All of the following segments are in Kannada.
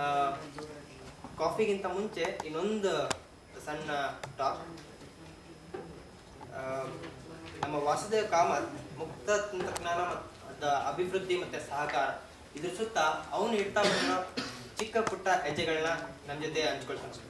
ಕಾಫಿಗಿಂತ ಮುಂಚೆ ಇನ್ನೊಂದು ಸಣ್ಣ ಟಾಕ್. ನಮ್ಮ ವಾಸುದೇವ ಕಾಮತ್ ಮುಕ್ತ ತಂತ್ರಜ್ಞಾನ ಮತ್ತು ಅಭಿವೃದ್ಧಿ ಮತ್ತು ಸಹಕಾರ ಇದ್ರ ಸುತ್ತ ಅವನು ಇಡ್ತಾ ಬಂದ ಚಿಕ್ಕ ಪುಟ್ಟ ಹೆಜ್ಜೆಗಳನ್ನ ನಮ್ಮ ಜೊತೆ ಹಂಚ್ಕೊಳ್ತಾನೆ.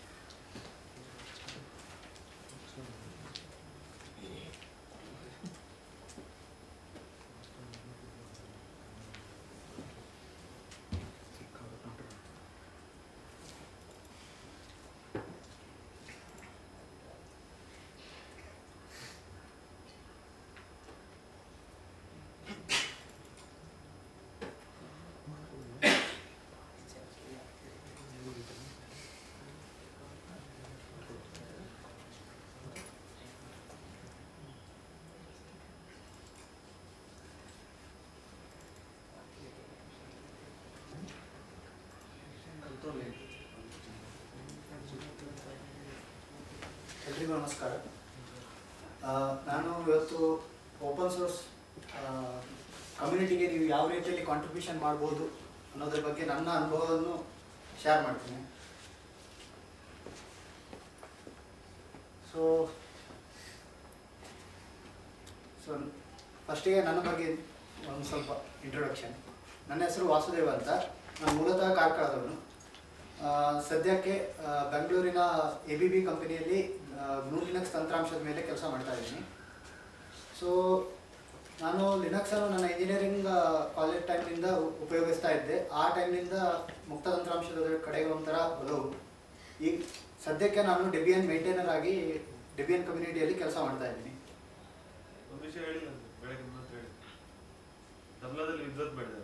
ಎಲ್ರಿಗೂ ನಮಸ್ಕಾರ. ನಾನು ಇವತ್ತು ಓಪನ್ ಸೋರ್ಸ್ ಕಮ್ಯುನಿಟಿಗೆ ನೀವು ಯಾವ ರೀತಿಯಲ್ಲಿ ಕಾಂಟ್ರಿಬ್ಯೂಷನ್ ಮಾಡ್ಬೋದು ಅನ್ನೋದ್ರ ಬಗ್ಗೆ ನನ್ನ ಅನುಭವವನ್ನು ಶೇರ್ ಮಾಡ್ತೀನಿ. ಸೊ ಫಸ್ಟಿಗೆ ನನ್ನ ಬಗ್ಗೆ ಒಂದು ಸ್ವಲ್ಪ ಇಂಟ್ರೊಡಕ್ಷನ್. ನನ್ನ ಹೆಸರು ವಾಸುದೇವ ಅಂತ. ನಾನು ಮೂಲತಃ ಕಾರ್ಕಳದವನು. ಸದ್ಯಕ್ಕೆ ಬೆಂಗಳೂರಿನ ABB ಕಂಪನಿಯಲ್ಲಿ GNU ಲಿನಕ್ಸ್ ತಂತ್ರಾಂಶದ ಮೇಲೆ ಕೆಲಸ ಮಾಡ್ತಾ ಇದ್ದೀನಿ. ಸೊ ನಾನು ಲಿನಕ್ಸನ್ನು ನನ್ನ ಇಂಜಿನಿಯರಿಂಗ್ ಕಾಲೇಜ್ ಟೈಮ್ನಿಂದ ಉಪಯೋಗಿಸ್ತಾ ಇದ್ದೆ. ಆ ಟೈಮ್ನಿಂದ ಮುಕ್ತ ತಂತ್ರಾಂಶದ ಕಡೆಗೆ ಒಂಥರ ಒಲವು. ಈಗ ಸದ್ಯಕ್ಕೆ ನಾನು ಡೆಬಿಯನ್ ಮೇಂಟೈನರ್ ಆಗಿ ಡೆಬಿಯನ್ ಕಮ್ಯುನಿಟಿಯಲ್ಲಿ ಕೆಲಸ ಮಾಡ್ತಾ ಇದ್ದೀನಿ. ಒಂದು ವಿಷಯ ಹೇಳಿ, ಬೆಳಗ್ಗೆ ಮಾತ್ರ ಹೇಳಿ, ತಬಲಾದಲ್ಲಿ ವಿದ್ವತ್ ಬೆಳೆದಾರೆ.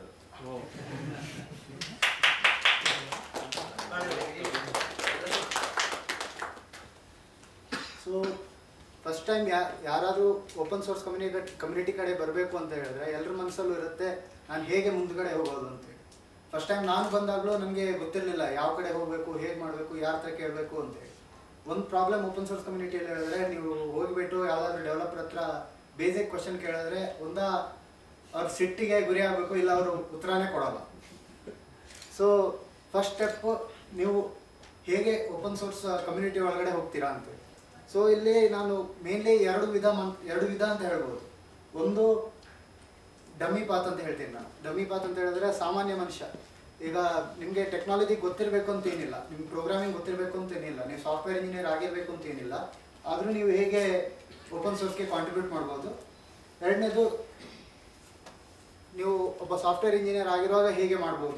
ಸೊ ಫಸ್ಟ್ ಟೈಮ್ ಯಾರಾದರೂ ಓಪನ್ ಸೋರ್ಸ್ ಕಮ್ಯುನಿಟಿ ಕಡೆ ಬರಬೇಕು ಅಂತ ಹೇಳಿದ್ರೆ ಎಲ್ಲರ ಮನಸ್ಸಲ್ಲೂ ಇರುತ್ತೆ ನಾನು ಹೇಗೆ ಮುಂದ್ಗಡೆ ಹೋಗೋದು ಅಂತೇಳಿ. ಫಸ್ಟ್ ಟೈಮ್ ನಾನು ಬಂದಾಗಲೂ ನನಗೆ ಗೊತ್ತಿರಲಿಲ್ಲ ಯಾವ ಕಡೆ ಹೋಗಬೇಕು, ಹೇಗೆ ಮಾಡಬೇಕು, ಯಾರ ಹತ್ರ ಕೇಳಬೇಕು ಅಂತೇಳಿ. ಒಂದು ಪ್ರಾಬ್ಲಮ್ ಓಪನ್ ಸೋರ್ಸ್ ಕಮ್ಯುನಿಟಿಯಲ್ಲಿ ಹೇಳಿದ್ರೆ ನೀವು ಹೋಗಿಬಿಟ್ಟು ಯಾವುದಾದ್ರೂ ಡೆವಲಪರ್ ಹತ್ರ ಬೇಸಿಕ್ ಕ್ವಶನ್ ಕೇಳಿದ್ರೆ ಅವ್ರ ಸಿಟ್ಟಿಗೆ ಗುರಿ ಆಗಬೇಕು, ಇಲ್ಲ ಅವರು ಉತ್ತರನೇ ಕೊಡೋಲ್ಲ. ಸೊ ಫಸ್ಟ್ ಸ್ಟೆಪ್ಪು ನೀವು ಹೇಗೆ ಓಪನ್ ಸೋರ್ಸ್ ಕಮ್ಯುನಿಟಿ ಒಳಗಡೆ ಹೋಗ್ತೀರಾ ಅಂತೇಳಿ. ಸೊ ಇಲ್ಲಿ ನಾನು ಮೇನ್ಲಿ ಎರಡು ವಿಧ ಅಂತ ಹೇಳ್ಬೋದು. ಒಂದು ಡಮ್ಮಿ ಪಾತ್ ಅಂತ ಹೇಳ್ತೀನಿ ನಾನು. ಡಮ್ಮಿ ಪಾತ್ ಅಂತ ಹೇಳಿದ್ರೆ ಸಾಮಾನ್ಯ ಮನುಷ್ಯ. ಈಗ ನಿಮಗೆ ಟೆಕ್ನಾಲಜಿ ಗೊತ್ತಿರಬೇಕು ಅಂತ ಏನಿಲ್ಲ, ನಿಮ್ಗೆ ಪ್ರೋಗ್ರಾಮಿಂಗ್ ಗೊತ್ತಿರಬೇಕು ಅಂತ ಏನಿಲ್ಲ, ನೀವು ಸಾಫ್ಟ್ವೇರ್ ಇಂಜಿನಿಯರ್ ಆಗಿರಬೇಕು ಅಂತ ಏನಿಲ್ಲ, ಆದರೂ ನೀವು ಹೇಗೆ ಓಪನ್ ಸೋರ್ಸ್ಗೆ ಕಾಂಟ್ರಿಬ್ಯೂಟ್ ಮಾಡ್ಬೋದು. ಎರಡನೇದು, ನೀವು ಒಬ್ಬ ಸಾಫ್ಟ್ವೇರ್ ಇಂಜಿನಿಯರ್ ಆಗಿರುವಾಗ ಹೇಗೆ ಮಾಡ್ಬೋದು.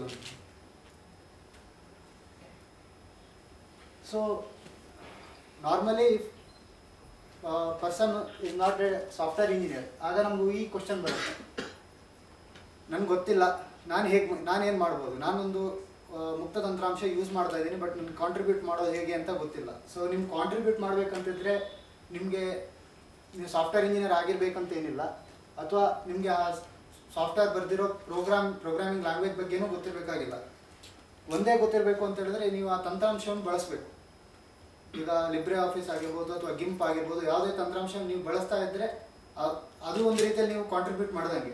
So normally person is not a software engineer, ಆಗ ನಮಗೂ ಈ ಕ್ವಶನ್ ಬರುತ್ತೆ, ನನಗೆ ಗೊತ್ತಿಲ್ಲ ನಾನೇನು ಮಾಡ್ಬೋದು, ನಾನೊಂದು ಮುಕ್ತ ತಂತ್ರಾಂಶ ಯೂಸ್ ಮಾಡ್ತಾ ಇದ್ದೀನಿ, ಬಟ್ ನಿಮ್ಗೆ ಕಾಂಟ್ರಿಬ್ಯೂಟ್ ಮಾಡೋದು ಹೇಗೆ ಅಂತ ಗೊತ್ತಿಲ್ಲ. ಸೊ ನಿಮ್ಗೆ ಕಾಂಟ್ರಿಬ್ಯೂಟ್ ಮಾಡಬೇಕಂತಿದ್ರೆ ನೀವು ಸಾಫ್ಟ್ವೇರ್ ಇಂಜಿನಿಯರ್ ಆಗಿರ್ಬೇಕಂತ ಏನಿಲ್ಲ, ಅಥವಾ ನಿಮಗೆ ಆ ಸಾಫ್ಟ್ವೇರ್ ಬರೆದಿರೋ ಪ್ರೋಗ್ರಾಮಿಂಗ್ ಲ್ಯಾಂಗ್ವೇಜ್ ಬಗ್ಗೆನೂ ಗೊತ್ತಿರಬೇಕಾಗಿಲ್ಲ. ಒಂದೇ ಗೊತ್ತಿರಬೇಕು ಅಂತ ಹೇಳಿದ್ರೆ ನೀವು ಆ ತಂತ್ರಾಂಶವನ್ನು ಬಳಸಬೇಕು. ಈಗ ಲಿಬ್ರೆ ಆಫೀಸ್ ಆಗಿರ್ಬೋದು ಅಥವಾ ಗಿಂಪ್ ಆಗಿರ್ಬೋದು, ಯಾವುದೇ ತಂತ್ರಾಂಶ ನೀವು ಬಳಸ್ತಾ ಇದ್ದರೆ ಅದು ಒಂದು ರೀತಿಯಲ್ಲಿ ನೀವು ಕಾಂಟ್ರಿಬ್ಯೂಟ್ ಮಾಡ್ದಂಗೆ.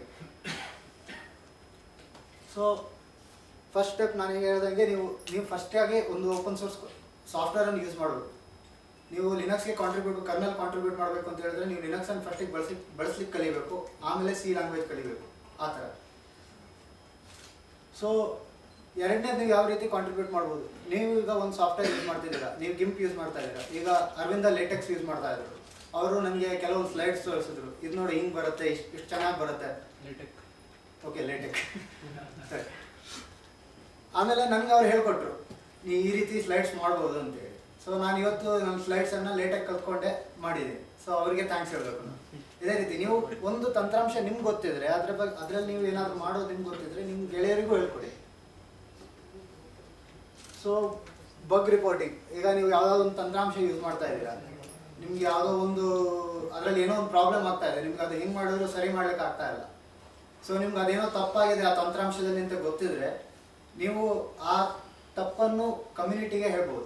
ಸೊ ಫಸ್ಟ್ ಸ್ಟೆಪ್ ನಾನು ಹೇಗೆ ಹೇಳ್ದಂಗೆ, ನೀವು ಫಸ್ಟಾಗಿ ಒಂದು ಓಪನ್ ಸೋರ್ಸ್ ಸಾಫ್ಟ್ವೇರನ್ನು ಯೂಸ್ ಮಾಡಬೇಕು. ನೀವು ಲಿನಕ್ಸ್ಗೆ ಕರ್ನಲ್ ಕಾಂಟ್ರಿಬ್ಯೂಟ್ ಮಾಡಬೇಕು ಅಂತ ಹೇಳಿದ್ರೆ ನೀವು ಲಿನಕ್ಸನ್ನು ಫಸ್ಟಿಗೆ ಬಳಸ್ಲಿಕ್ಕೆ ಕಲಿಬೇಕು, ಆಮೇಲೆ C ಲ್ಯಾಂಗ್ವೇಜ್ ಕಲಿಬೇಕು, ಆ ಥರ. ಸೊ ಎರಡನೇದು ನೀವು ಯಾವ ರೀತಿ ಕಾಂಟ್ರಿಬ್ಯೂಟ್ ಮಾಡ್ಬೋದು. ನೀವು ಈಗ ಒಂದು ಸಾಫ್ಟ್ವೇರ್ ಯೂಸ್ ಮಾಡ್ತಿದ್ದೀರಾ, ನೀವು ಗಿಂಪ್ ಯೂಸ್ ಮಾಡ್ತಾ ಇದ್ದೀರಾ. ಈಗ ಅರವಿಂದ ಲೇಟೆಕ್ಸ್ ಯೂಸ್ ಮಾಡ್ತಾ ಇದ್ರು, ಅವರು ನನಗೆ ಕೆಲವೊಂದು ಸ್ಲೈಡ್ಸ್ ತೋರಿಸಿದ್ರು, ಇದು ನೋಡಿ ಹಿಂಗೆ ಬರುತ್ತೆ, ಇಷ್ಟು ಚೆನ್ನಾಗಿ ಬರುತ್ತೆ. ಲೇಟೆಕ್ ಸರಿ. ಆಮೇಲೆ ನನಗೆ ಅವ್ರು ಹೇಳ್ಕೊಟ್ರು, ನೀವು ಈ ರೀತಿ ಸ್ಲೈಡ್ಸ್ ಮಾಡ್ಬೋದು ಅಂತೇಳಿ. ಸೊ ನಾನು ಇವತ್ತು ನನ್ನ ಸ್ಲೈಡ್ಸನ್ನು ಲೇಟೆಕ್ ಕಲ್ತ್ಕೊಂಡೆ ಮಾಡಿದ್ದೀನಿ. ಸೊ ಅವರಿಗೆ ಥ್ಯಾಂಕ್ಸ್ ಹೇಳಬೇಕು ನಾನು. ಇದೇ ರೀತಿ ನೀವು ಒಂದು ತಂತ್ರಾಂಶ ನಿಮ್ಗೆ ಗೊತ್ತಿದ್ರೆ ಅದರಲ್ಲಿ ನೀವು ಏನಾದರೂ ಮಾಡೋದು ನಿಮ್ಗೆ ಗೊತ್ತಿದ್ರೆ ನಿಮ್ಮ ಗೆಳೆಯರಿಗೂ ಹೇಳ್ಕೊಡಿ. ಸೊ ಬಗ್ ರಿಪೋರ್ಟಿಂಗ್, ಈಗ ನೀವು ಯಾವುದೋ ಒಂದು ತಂತ್ರಾಂಶ ಯೂಸ್ ಮಾಡ್ತಾ ಇದ್ದೀರಾ, ನಿಮ್ಗೆ ಯಾವುದೋ ಒಂದು ಅದರಲ್ಲಿ ಏನೋ ಒಂದು ಪ್ರಾಬ್ಲಮ್ ಆಗ್ತಾ ಇದೆ, ನಿಮ್ಗೆ ಅದು ಹೆಂಗೆ ಮಾಡಿದ್ರು ಸರಿ ಮಾಡ್ಲಿಕ್ಕೆ ಆಗ್ತಾ ಇಲ್ಲ. ಸೊ ನಿಮ್ಗೆ ಅದೇನೋ ತಪ್ಪಾಗಿದೆ ಆ ತಂತ್ರಾಂಶದಲ್ಲಿ ಅಂತ ಗೊತ್ತಿದ್ರೆ ನೀವು ಆ ತಪ್ಪನ್ನು ಕಮ್ಯುನಿಟಿಗೆ ಹೇಳ್ಬೋದು.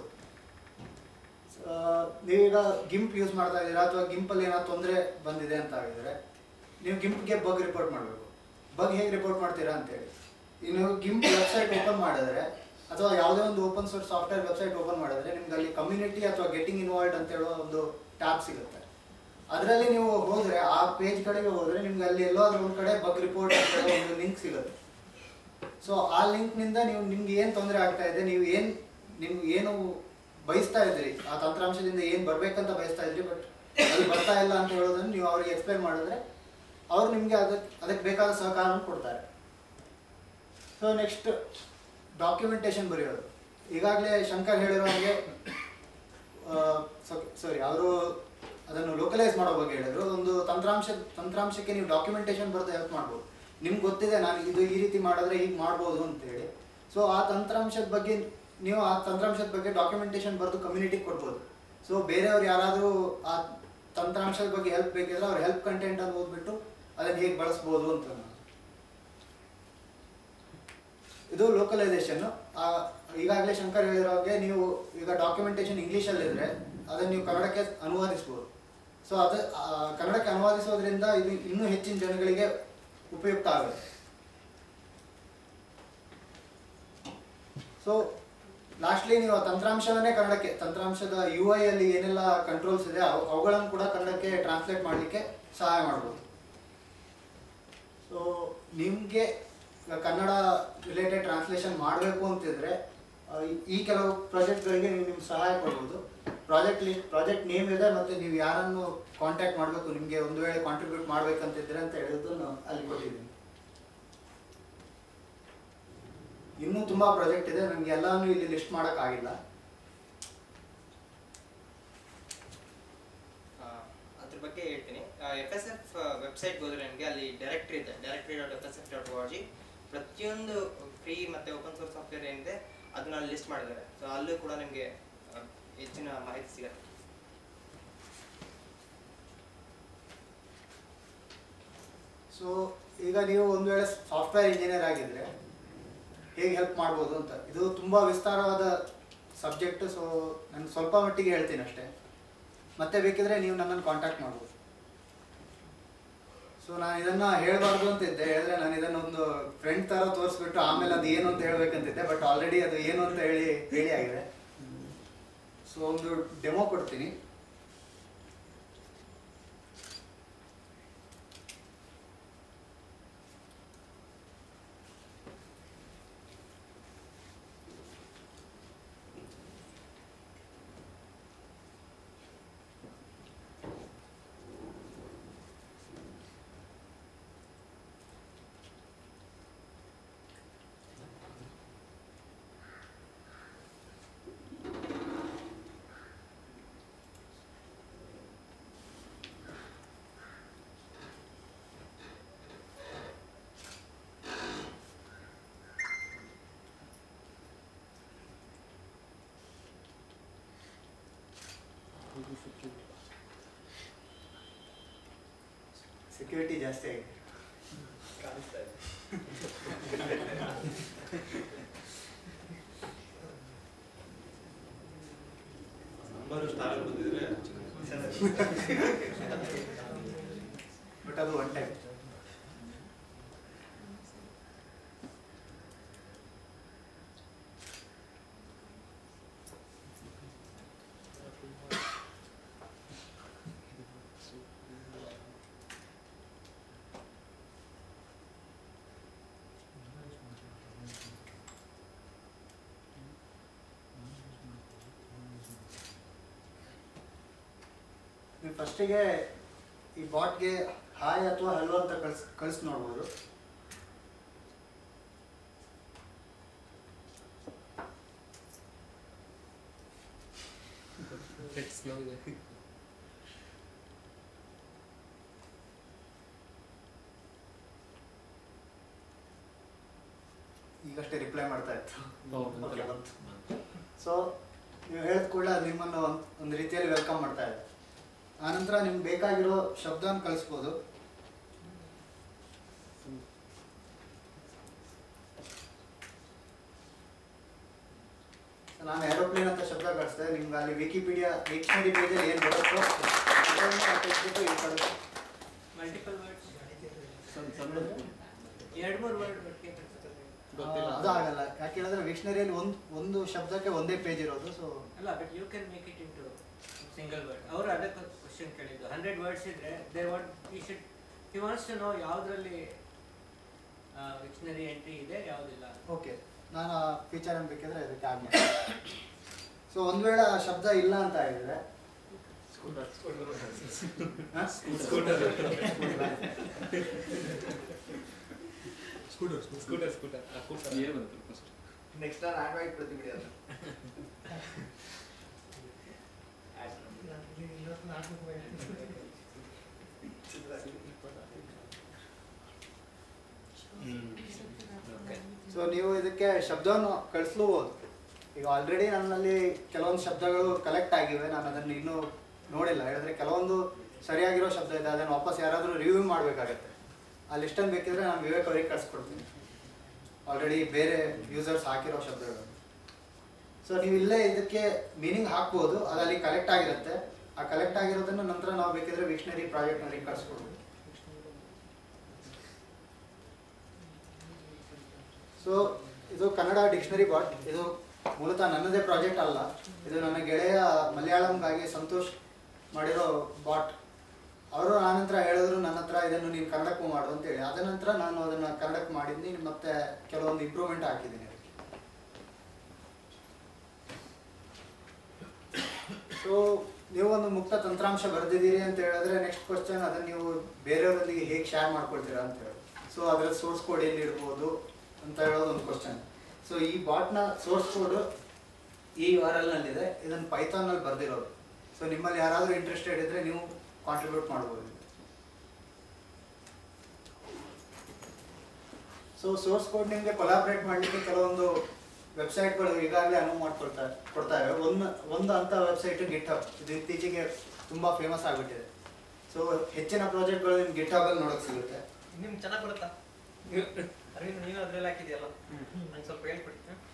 ನೀವೀಗ ಗಿಂಪ್ ಯೂಸ್ ಮಾಡ್ತಾ ಇದ್ದೀರಾ ಅಥವಾ ಗಿಂಪಲ್ಲಿ ಏನೋ ತೊಂದರೆ ಬಂದಿದೆ ಅಂತ ಆಗಿದ್ರೆ ನೀವು ಗಿಂಪ್ಗೆ ಬಗ್ ರಿಪೋರ್ಟ್ ಮಾಡಬೇಕು. ಬಗ್ ಹೇಗೆ ರಿಪೋರ್ಟ್ ಮಾಡ್ತೀರಾ ಅಂತೇಳಿ, ನೀವು ಗಿಂಪ್ ವೆಬ್ಸೈಟ್ ಓಪನ್ ಮಾಡಿದ್ರೆ ಅಥವಾ ಯಾವುದೇ ಒಂದು open source software website open ಮಾಡಿದ್ರೆ ನಿಮ್ಗೆ ಅಲ್ಲಿ ಕಮ್ಯುನಿಟಿ ಅಥವಾ ಗೆಟಿಂಗ್ ಇನ್ವಾಲ್ವ್ಡ್ ಅಂತ ಹೇಳೋ ಒಂದು ಟ್ಯಾಬ್ ಸಿಗುತ್ತೆ. ಅದರಲ್ಲಿ ನೀವು ಹೋದರೆ ಆ ಪೇಜ್ ಕಡೆಗೆ ಹೋದರೆ ನಿಮ್ಗೆ ಅಲ್ಲಿ ಎಲ್ಲಾದ್ರೂ ಒಂದು ಕಡೆ ಬಗ್ ರಿಪೋರ್ಟ್ ಅಂತ ಹೇಳೋ ಒಂದು ಲಿಂಕ್ ಸಿಗುತ್ತೆ. ಸೊ ಆ ಲಿಂಕ್ನಿಂದ ನೀವು ನಿಮ್ಗೆ ಏನು ತೊಂದರೆ ಆಗ್ತಾ ಇದೆ, ನಿಮ್ಗೆ ಏನು ಬಯಸ್ತಾ ಇದ್ರಿ, ಆ ತಂತ್ರಾಂಶದಿಂದ ಏನು ಬರಬೇಕಂತ ಬಯಸ್ತಾ ಇದ್ರಿ ಬಟ್ ಅದು ಬರ್ತಾ ಇಲ್ಲ ಅಂತ ಹೇಳೋದನ್ನು ನೀವು ಅವ್ರಿಗೆ ಎಕ್ಸ್ಪ್ಲೈನ್ ಮಾಡಿದ್ರೆ ಅವರು ನಿಮಗೆ ಅದಕ್ಕೆ ಬೇಕಾದ ಸಹಕಾರವನ್ನು ಕೊಡ್ತಾರೆ. ಸೊ ನೆಕ್ಸ್ಟ್ ಡಾಕ್ಯುಮೆಂಟೇಶನ್ ಬರೆಯೋದು. ಈಗಾಗಲೇ ಶಂಕರ್ ಹೇಳಿರೋ ಹಾಗೆ ಅವರು ಅದನ್ನು ಲೋಕಲೈಸ್ ಮಾಡೋ ಬಗ್ಗೆ ಹೇಳಿದ್ರು. ಒಂದು ತಂತ್ರಾಂಶಕ್ಕೆ ನೀವು ಡಾಕ್ಯುಮೆಂಟೇಶನ್ ಬರೆದು ಹೆಲ್ಪ್ ಮಾಡ್ಬೋದು. ನಿಮ್ಗೆ ಗೊತ್ತಿದೆ ನಾನು ಇದು ಈ ರೀತಿ ಮಾಡಿದ್ರೆ ಹೀಗೆ ಮಾಡ್ಬೋದು ಅಂತೇಳಿ. ಸೊ ಆ ತಂತ್ರಾಂಶದ ಬಗ್ಗೆ ಡಾಕ್ಯುಮೆಂಟೇಶನ್ ಬರೆದು ಕಮ್ಯುನಿಟಿಗೆ ಕೊಡ್ಬೋದು. ಸೊ ಬೇರೆಯವ್ರು ಯಾರಾದರೂ ಆ ತಂತ್ರಾಂಶದ ಬಗ್ಗೆ ಹೆಲ್ಪ್ ಬೇಕಿದ್ರೆ ಅವ್ರ ಹೆಲ್ಪ್ ಕಂಟೆಂಟ್ ಅನ್ನು ಓದ್ಬಿಟ್ಟು ಅದನ್ನು ಹೇಗೆ ಬಳಸ್ಬೋದು ಅಂತ. ಇದು ಲೋಕಲೈಸೇಷನ್. ಈಗಾಗಲೇ ಶಂಕರ್ ಹೇಳಿರೋ ಹಾಗೆ ನೀವು ಈಗ ಡಾಕ್ಯುಮೆಂಟೇಶನ್ ಇಂಗ್ಲೀಷಲ್ಲಿದ್ದರೆ ಅದನ್ನು ನೀವು ಕನ್ನಡಕ್ಕೆ ಅನುವಾದಿಸ್ಬೋದು. ಸೊ ಅದು ಕನ್ನಡಕ್ಕೆ ಅನುವಾದಿಸೋದ್ರಿಂದ ಇದು ಇನ್ನೂ ಹೆಚ್ಚಿನ ಜನಗಳಿಗೆ ಉಪಯುಕ್ತ ಆಗುತ್ತೆ. ಸೊ ಲಾಸ್ಟ್ಲಿ ನೀವು ತಂತ್ರಾಂಶವನ್ನೇ ಕನ್ನಡಕ್ಕೆ, ತಂತ್ರಾಂಶದ UI ಅಲ್ಲಿ ಏನೆಲ್ಲ ಕಂಟ್ರೋಲ್ಸ್ ಇದೆ ಅವುಗಳನ್ನು ಕೂಡ ಕನ್ನಡಕ್ಕೆ ಟ್ರಾನ್ಸ್ಲೇಟ್ ಮಾಡಲಿಕ್ಕೆ ಸಹಾಯ ಮಾಡ್ಬೋದು. ಸೊ ನಿಮಗೆ ಕನ್ನಡ ರಿಲೇಟೆಡ್ ಟ್ರಾನ್ಸ್ಲೇಷನ್ ಮಾಡಬೇಕು ಅಂತಿದ್ರೆ ಈ ಕೆಲವು ಪ್ರಾಜೆಕ್ಟ್ಗಳಿಗೆ ನೀವು ನಿಮ್ಗೆ ಸಹಾಯ ಕೊಡ್ಬೋದು. ಪ್ರಾಜೆಕ್ಟ್ ನೇಮ್ ಇದೆ ಮತ್ತು ನೀವು ಯಾರನ್ನು ಕಾಂಟ್ಯಾಕ್ಟ್ ಮಾಡಬೇಕು, ನಿಮಗೆ ಒಂದು ವೇಳೆ ಕಾಂಟ್ರಿಬ್ಯೂಟ್ ಮಾಡಬೇಕಂತಿದ್ರೆ ಅಂತ ಹೇಳಿದ್ದು ಅಲ್ಲಿ ಕೊಟ್ಟಿದ್ದೀನಿ. ಇನ್ನೂ ತುಂಬ ಪ್ರಾಜೆಕ್ಟ್ ಇದೆ, ನನಗೆ ಎಲ್ಲಾನು ಇಲ್ಲಿ ಲಿಸ್ಟ್ ಮಾಡೋಕ್ಕಾಗಿಲ್ಲ. ಅದ್ರ ಬಗ್ಗೆ ಹೇಳ್ತೀನಿ. FSF ವೆಬ್ಸೈಟ್ಗೆ ಹೋದ್ರೆ ನಿಮಗೆ ಅಲ್ಲಿ ಡೈರೆಕ್ಟ್ರಿ ಇದೆ, directory.fsf.org. ಪ್ರತಿಯೊಂದು ಫ್ರೀ ಮತ್ತು ಓಪನ್ ಸೋರ್ಸ್ ಸಾಫ್ಟ್ವೇರ್ ಏನಿದೆ ಅದನ್ನ ಲಿಸ್ಟ್ ಮಾಡಿದ್ದಾರೆ. ಸೊ ಅಲ್ಲೂ ಕೂಡ ನಿಮಗೆ ಹೆಚ್ಚಿನ ಮಾಹಿತಿ ಸಿಗುತ್ತೆ. ಸೊ ಈಗ ನೀವು ಒಂದು ವೇಳೆ ಸಾಫ್ಟ್ವೇರ್ ಇಂಜಿನಿಯರ್ ಆಗಿದ್ರೆ ಹೇಗೆ ಹೆಲ್ಪ್ ಮಾಡ್ಬೋದು ಅಂತ, ಇದು ತುಂಬ ವಿಸ್ತಾರವಾದ ಸಬ್ಜೆಕ್ಟ್. ಸೊ ನಾನು ಸ್ವಲ್ಪ ಮಟ್ಟಿಗೆ ಹೇಳ್ತೀನಿ ಅಷ್ಟೇ, ಮತ್ತೆ ಬೇಕಿದ್ರೆ ನೀವು ನನ್ನನ್ನು ಕಾಂಟ್ಯಾಕ್ಟ್ ಮಾಡ್ಬೋದು. ಸೊ ನಾನು ಇದನ್ನು ಹೇಳಬಾರ್ದು ಅಂತಿದ್ದೆ, ಹೇಳಿದ್ರೆ ನಾನು ಇದನ್ನೊಂದು ಫ್ರೆಂಡ್ ಥರ ತೋರಿಸ್ಬಿಟ್ಟು ಆಮೇಲೆ ಅದು ಏನು ಅಂತ ಹೇಳ್ಬೇಕಂತಿದ್ದೆ, ಬಟ್ ಆಲ್ರೆಡಿ ಅದು ಏನು ಅಂತ ಹೇಳಿ ಆಗಿದೆ. ಸೊ ಒಂದು ಡೆಮೋ ಕೊಡ್ತೀನಿ. ಸೆಕ್ಯೂರಿಟಿ ಜಾಸ್ತಿ ಆಗಿದೆ. ಕಾಣಿಸ್ತಾ ಇದೆ. ನಂಬರ್ ಸ್ಟಾರ್ ಬಂದಿದ್ರೆ ಬಟ್ ಅದು ಒನ್ ಟೈಮ್. ನೀವು ಫಸ್ಟಿಗೆ ಈ ಬಾಟ್ಗೆ ಹಾಯ್ ಅಥವಾ ಹಲೋ ಅಂತ ಕಳಿಸಿ ನೋಡ್ಬೋದು. ಈಗಷ್ಟೇ ರಿಪ್ಲೈ ಮಾಡ್ತಾ ಇತ್ತು. ಸೊ ನೀವು ಹೇಳಿದ ಕೂಡಲೇ ಅದು ನಿಮ್ಮನ್ನು ಒಂದು ರೀತಿಯಲ್ಲಿ ವೆಲ್ಕಮ್ ಮಾಡ್ತಾ ಇದೆ. ಆನಂತರ ನಿಮ್ಗೆ ಬೇಕಾಗಿರೋ ಶಬ್ದವನ್ನು ಕಳಿಸ್ಬೋದು. ನಾನು ಏರೋಪ್ಲೇನ್ ಅಂತ ಶಬ್ದ ಕಳಿಸ್ದೆ, ನಿಮ್ಗೆ ಅಲ್ಲಿ ವಿಕಿಪೀಡಿಯಾ ಡಿಕ್ಷನರಿ ಪೇಜಲ್ಲಿ ಏನು ಬರುತ್ತೋ ತೆಗೆದ್ಬಿಟ್ಟು ಇಲ್ಲಿ ಕಳಿಸ್ತು. ಮಲ್ಟಿಪಲ್ ವರ್ಡ್ಸ್ 2-3 ವರ್ಡ್ ಬಗ್ಗೆ ಅದು ಆಗಲ್ಲ. ಯಾಕೆ ಹೇಳಿದ್ರೆ ವಿಕ್ಷನರಿಯಲ್ಲಿ ಒಂದು ಶಬ್ದಕ್ಕೆ ಒಂದೇ ಪೇಜ್ ಇರೋದು. ಸೊ ಅಲ್ಲ, but you can make it into single word. ಅವರು ಅದಕ್ಕೆ ಕ್ವಶನ್ ಕೇಳಿದ್ದು 100 ವರ್ಡ್ಸ್ ಇದ್ರೆ they want he wants to know ಯಾವುದರಲ್ಲಿ ವಿಕ್ಷನರಿ ಎಂಟ್ರಿ ಇದೆ ಯಾವುದಿಲ್ಲ. ಓಕೆ, ನಾನು ಆ ಫೀಚರ್ ಅನ್ನು ಬೇಕಿದ್ರೆ ಇದಕ್ಕೆ ಆಗಿ. ಸೊ ಒಂದು ವೇಳೆ ಆ ಶಬ್ದ ಇಲ್ಲ ಅಂತ ಹೇಳಿದ್ರೆ ನೆಕ್ಸ್ಟ್ ಆಂಡ್ರಾಯ್ಡ್ ಪ್ರತಿಬಿಡಿ ಅದು. ಸೊ ನೀವು ಇದಕ್ಕೆ ಶಬ್ದವನ್ನು ಕಳಿಸ್ಲೂಬಹುದು. ಈಗ ಆಲ್ರೆಡಿ ನನ್ನಲ್ಲಿ ಕೆಲವೊಂದು ಶಬ್ದಗಳು ಕಲೆಕ್ಟ್ ಆಗಿವೆ, ನಾನು ಅದನ್ನು ಇನ್ನೂ ನೋಡಿಲ್ಲ. ಹೇಳಿದ್ರೆ ಕೆಲವೊಂದು ಸರಿಯಾಗಿರೋ ಶಬ್ದ ಇದೆ, ಅದನ್ನು ವಾಪಸ್ ಯಾರಾದರೂ ರಿವ್ಯೂ ಮಾಡಬೇಕಾಗತ್ತೆ. ಆ ಲಿಸ್ಟನ್ನು ಬೇಕಿದ್ರೆ ನಾನು ವಿವೇಕ್ ಅವರಿಗೆ ಕಳಿಸ್ಕೊಡ್ತೀನಿ, ಆಲ್ರೆಡಿ ಬೇರೆ ಯೂಸರ್ಸ್ ಹಾಕಿರೋ ಶಬ್ದಗಳು. ಸೊ ನೀವು ಇಲ್ಲೇ ಇದಕ್ಕೆ ಮೀನಿಂಗ್ ಹಾಕ್ಬೋದು, ಅದಲ್ಲಿ ಕಲೆಕ್ಟ್ ಆಗಿರುತ್ತೆ. ಆ ಕಲೆಕ್ಟ್ ಆಗಿರೋದನ್ನು ನಂತರ ನಾವು ಬೇಕಿದ್ರೆ ವಿಕ್ಷನರಿ ಪ್ರಾಜೆಕ್ಟ್ನಲ್ಲಿ ಕಳಿಸ್ಕೊಡ್ಬೋದು. ಸೊ ಇದು ಕನ್ನಡ ಡಿಕ್ಷನರಿ ಬಾಟ್. ಇದು ಮೂಲತಃ ನನ್ನದೇ ಪ್ರಾಜೆಕ್ಟ್ ಅಲ್ಲ, ಇದು ನನ್ನ ಗೆಳೆಯ ಮಲಯಾಳಂಗಾಗಿ ಸಂತೋಷ್ ಮಾಡಿರೋ ಬಾಟ್. ಅವರು ನಾನಂತರ ಹೇಳಿದ್ರು ನನ್ನ ಹತ್ರ ಇದನ್ನು ನೀನು ಕನ್ನಡಕ್ಕೂ ಮಾಡು ಅಂತೇಳಿ. ಅದ ನಂತರ ನಾನು ಅದನ್ನು ಕನ್ನಡಕ್ಕೆ ಮಾಡಿದ್ದೀನಿ, ಮತ್ತೆ ಕೆಲವೊಂದು ಇಂಪ್ರೂವ್ಮೆಂಟ್ ಹಾಕಿದ್ದೀನಿ ಅದಕ್ಕೆ. ಸೊ ನೀವು ಒಂದು ಮುಕ್ತ ತಂತ್ರಾಂಶ ಬರೆದಿದ್ದೀರಿ ಅಂತ ಹೇಳಿದ್ರೆ ನೆಕ್ಸ್ಟ್ ಕ್ವಶನ್, ಅದನ್ನು ನೀವು ಬೇರೆಯವರೊಂದಿಗೆ ಹೇಗೆ ಶೇರ್ ಮಾಡ್ಕೊಳ್ತೀರಾ ಅಂತ ಹೇಳಿ. ಸೊ ಅದರ ಸೋರ್ಸ್ ಕೋಡ್ ಎಲ್ಲಿ ಇಡ್ಬೋದು ಅಂತ ಹೇಳೋದು ಒಂದು ಕ್ವಶನ್. ಸೊ ಈ ಬಾಟ್ನ ಸೋರ್ಸ್ ಕೋಡ್ ಈ URL ನಲ್ಲಿದೆ, ಇದನ್ನು ಪೈಥಾನಲ್ಲಿ ಬರೆದಿರೋದು. ಸೊ ನಿಮ್ಮಲ್ಲಿ ಯಾರಾದರೂ ಇಂಟ್ರೆಸ್ಟೆಡ್ ಇದ್ದರೆ ನೀವು ಕಾಂಟ್ರಿಬ್ಯೂಟ್ ಮಾಡ್ಬೋದು. ಸೊ ಸೋರ್ಸ್ ಕೋಡ್ ನಿಮಗೆ ಕೊಲಾಬ್ರೇಟ್ ಮಾಡಲಿಕ್ಕೆ ಕೆಲವೊಂದು ವೆಬ್ಸೈಟ್ಗಳು ಈಗಾಗಲೇ ಅನುವು ಕೊಡ್ತಾರೆ. ಒಂದು ಅಂತ ವೆಬ್ಸೈಟ್ ಗಿಟ್ಹಬ್. ಇದು ಇತ್ತೀಚೆಗೆ ತುಂಬ ಫೇಮಸ್ ಆಗಿಬಿಟ್ಟಿದೆ. ಸೊ ಹೆಚ್ಚಿನ ಪ್ರಾಜೆಕ್ಟ್ಗಳು ನಿಮ್ಗೆ ಗಿಟ್ಹಬಲ್ಲಿ ನೋಡೋಕೆ ಸಿಗುತ್ತೆ. ನಿಮ್ಗೆ ಚೆನ್ನಾಗಿ ಬರುತ್ತಾ? ಅರವಿಂದ್, ನೀನು ಅದ್ರಲ್ಲಿ ಹಾಕಿದೆಯಲ್ಲ, ನಂಗೆ ಸ್ವಲ್ಪ ಹೇಳ್ಕೊಡಿ.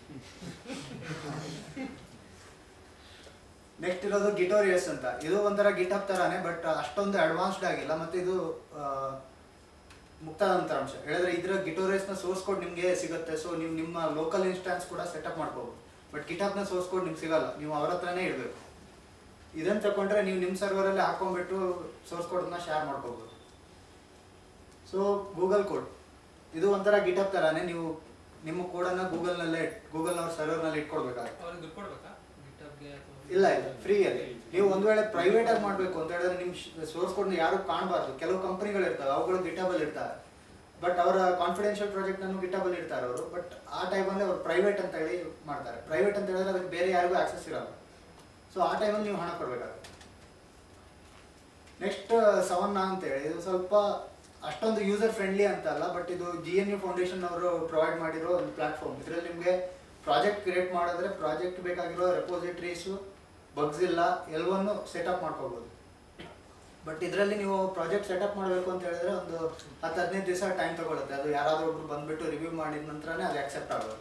ನೆಕ್ಸ್ಟ್ ಇರೋದು ಗಿಟೋರಿಯಸ್ ಅಂತ. ಇದು ಒಂಥರ ಗಿಟ್ಹಬ್ ತರಾನೇ, ಬಟ್ ಅಷ್ಟೊಂದು ಅಡ್ವಾನ್ಸ್ಡ್ ಆಗಿಲ್ಲ. ಮತ್ತೆ ಇದು ಮುಕ್ತ ತಂತ್ರಾಂಶ. ಹೇಳಿದ್ರೆ ಇದರ ಗಿಟೋರಿಯಸ್ನ ಸೋರ್ಸ್ ಕೋಡ್ ನಿಮಗೆ ಸಿಗುತ್ತೆ. ಸೊ ನೀವು ನಿಮ್ಮ ಲೋಕಲ್ ಇನ್ಸ್ಟಾನ್ಸ್ ಕೂಡ ಸೆಟಪ್ ಮಾಡ್ಕೋಬಹುದು. ಬಟ್ ಗಿಟ್ಹಬ್ನ ಸೋರ್ಸ್ ಕೋಡ್ ನಿಮ್ಗೆ ಸಿಗಲ್ಲ, ನೀವು ಅವ್ರ ಹತ್ರನೇ ಇಡಬೇಕು. ಇದನ್ನು ತಗೊಂಡ್ರೆ ನೀವು ನಿಮ್ಮ ಸರ್ವರಲ್ಲಿ ಹಾಕೊಂಡ್ಬಿಟ್ಟು ಸೋರ್ಸ್ ಕೋಡನ್ನ ಶೇರ್ ಮಾಡ್ಕೋಬಹುದು. ಸೊ ಗೂಗಲ್ ಕೋಡ್ ಇದು ಒಂಥರ ಗಿಟ್ಹಬ್ ತರಾನೇ. ನೀವು ನಿಮ್ಮ ಕೋಡನ್ನು ಗೂಗಲ್ ಅವ್ರ ಸರ್ವರ್ನಲ್ಲಿ ಇಟ್ಕೊಡ್ಬೇಕಾಗುತ್ತೆ. ಇಲ್ಲ ಇಲ್ಲ, ಫ್ರೀಯಲ್ಲಿ. ನೀವು ಒಂದು ವೇಳೆ ಪ್ರೈವೇಟ್ ಆಗಿ ಮಾಡಬೇಕು ಅಂತ ಹೇಳಿದ್ರೆ ನಿಮ್ಮ ಸೋರ್ಸ್ ಕೋಡ್ನ ಯಾರು ಕಾಣಬಾರ್ದು. ಕೆಲವು ಕಂಪನಿಗಳು ಇರ್ತವೆ, ಅವುಗಳು ಗಿಟ್ಹಬಲ್ಲಿ ಇರ್ತಾರೆ. ಬಟ್ ಅವರ ಕಾನ್ಫಿಡೆನ್ಷಿಯಲ್ ಪ್ರಾಜೆಕ್ಟನ್ನು ಗಿಟ್ಹಬಲ್ಲಿ ಇರ್ತಾರೆ ಅವರು. ಬಟ್ ಆ ಟೈಮಲ್ಲಿ ಅವರು ಪ್ರೈವೇಟ್ ಅಂತ ಹೇಳಿ ಮಾಡ್ತಾರೆ. ಪ್ರೈವೇಟ್ ಅಂತ ಹೇಳಿದ್ರೆ ಅದಕ್ಕೆ ಬೇರೆ ಯಾರಿಗೂ ಆಕ್ಸೆಸ್ ಇರಲ್ಲ. ಸೊ ಆ ಟೈಮಲ್ಲಿ ನೀವು ಹಣ ಕೊಡಬೇಕಾಗುತ್ತೆ. ನೆಕ್ಸ್ಟ್ ಸವನ್ನ ಅಂತೇಳಿ, ಇದು ಸ್ವಲ್ಪ ಅಷ್ಟೊಂದು ಯೂಸರ್ ಫ್ರೆಂಡ್ಲಿ ಅಂತ ಅಲ್ಲ, ಬಟ್ ಇದು GNU ಫೌಂಡೇಶನ್ ಅವರು ಪ್ರೊವೈಡ್ ಮಾಡಿರೋ ಒಂದು ಪ್ಲಾಟ್ಫಾರ್ಮ್. ಇದರಲ್ಲಿ ನಿಮಗೆ ಪ್ರಾಜೆಕ್ಟ್ ಕ್ರಿಯೇಟ್ ಮಾಡಿದ್ರೆ ಪ್ರಾಜೆಕ್ಟ್ ಬೇಕಾಗಿರೋ ರೆಪೋಸಿಟ್ರೀಸು, ಬಗ್ಸ್ ಇಲ್ಲ, ಎಲ್ಲವನ್ನು ಸೆಟಪ್ ಮಾಡ್ಕೋಬೋದು. ಬಟ್ ಇದರಲ್ಲಿ ನೀವು ಪ್ರಾಜೆಕ್ಟ್ ಸೆಟಪ್ ಮಾಡಬೇಕು ಅಂತ ಹೇಳಿದ್ರೆ ಒಂದು 10-15 ದಿವಸ ಟೈಮ್ ತಗೊಳುತ್ತೆ. ಅದು ಯಾರಾದರೂ ಒಬ್ರು ಬಂದುಬಿಟ್ಟು ರಿವ್ಯೂ ಮಾಡಿದ ನಂತರನೇ ಅದು ಆಕ್ಸೆಪ್ಟ್ ಆಗೋದು.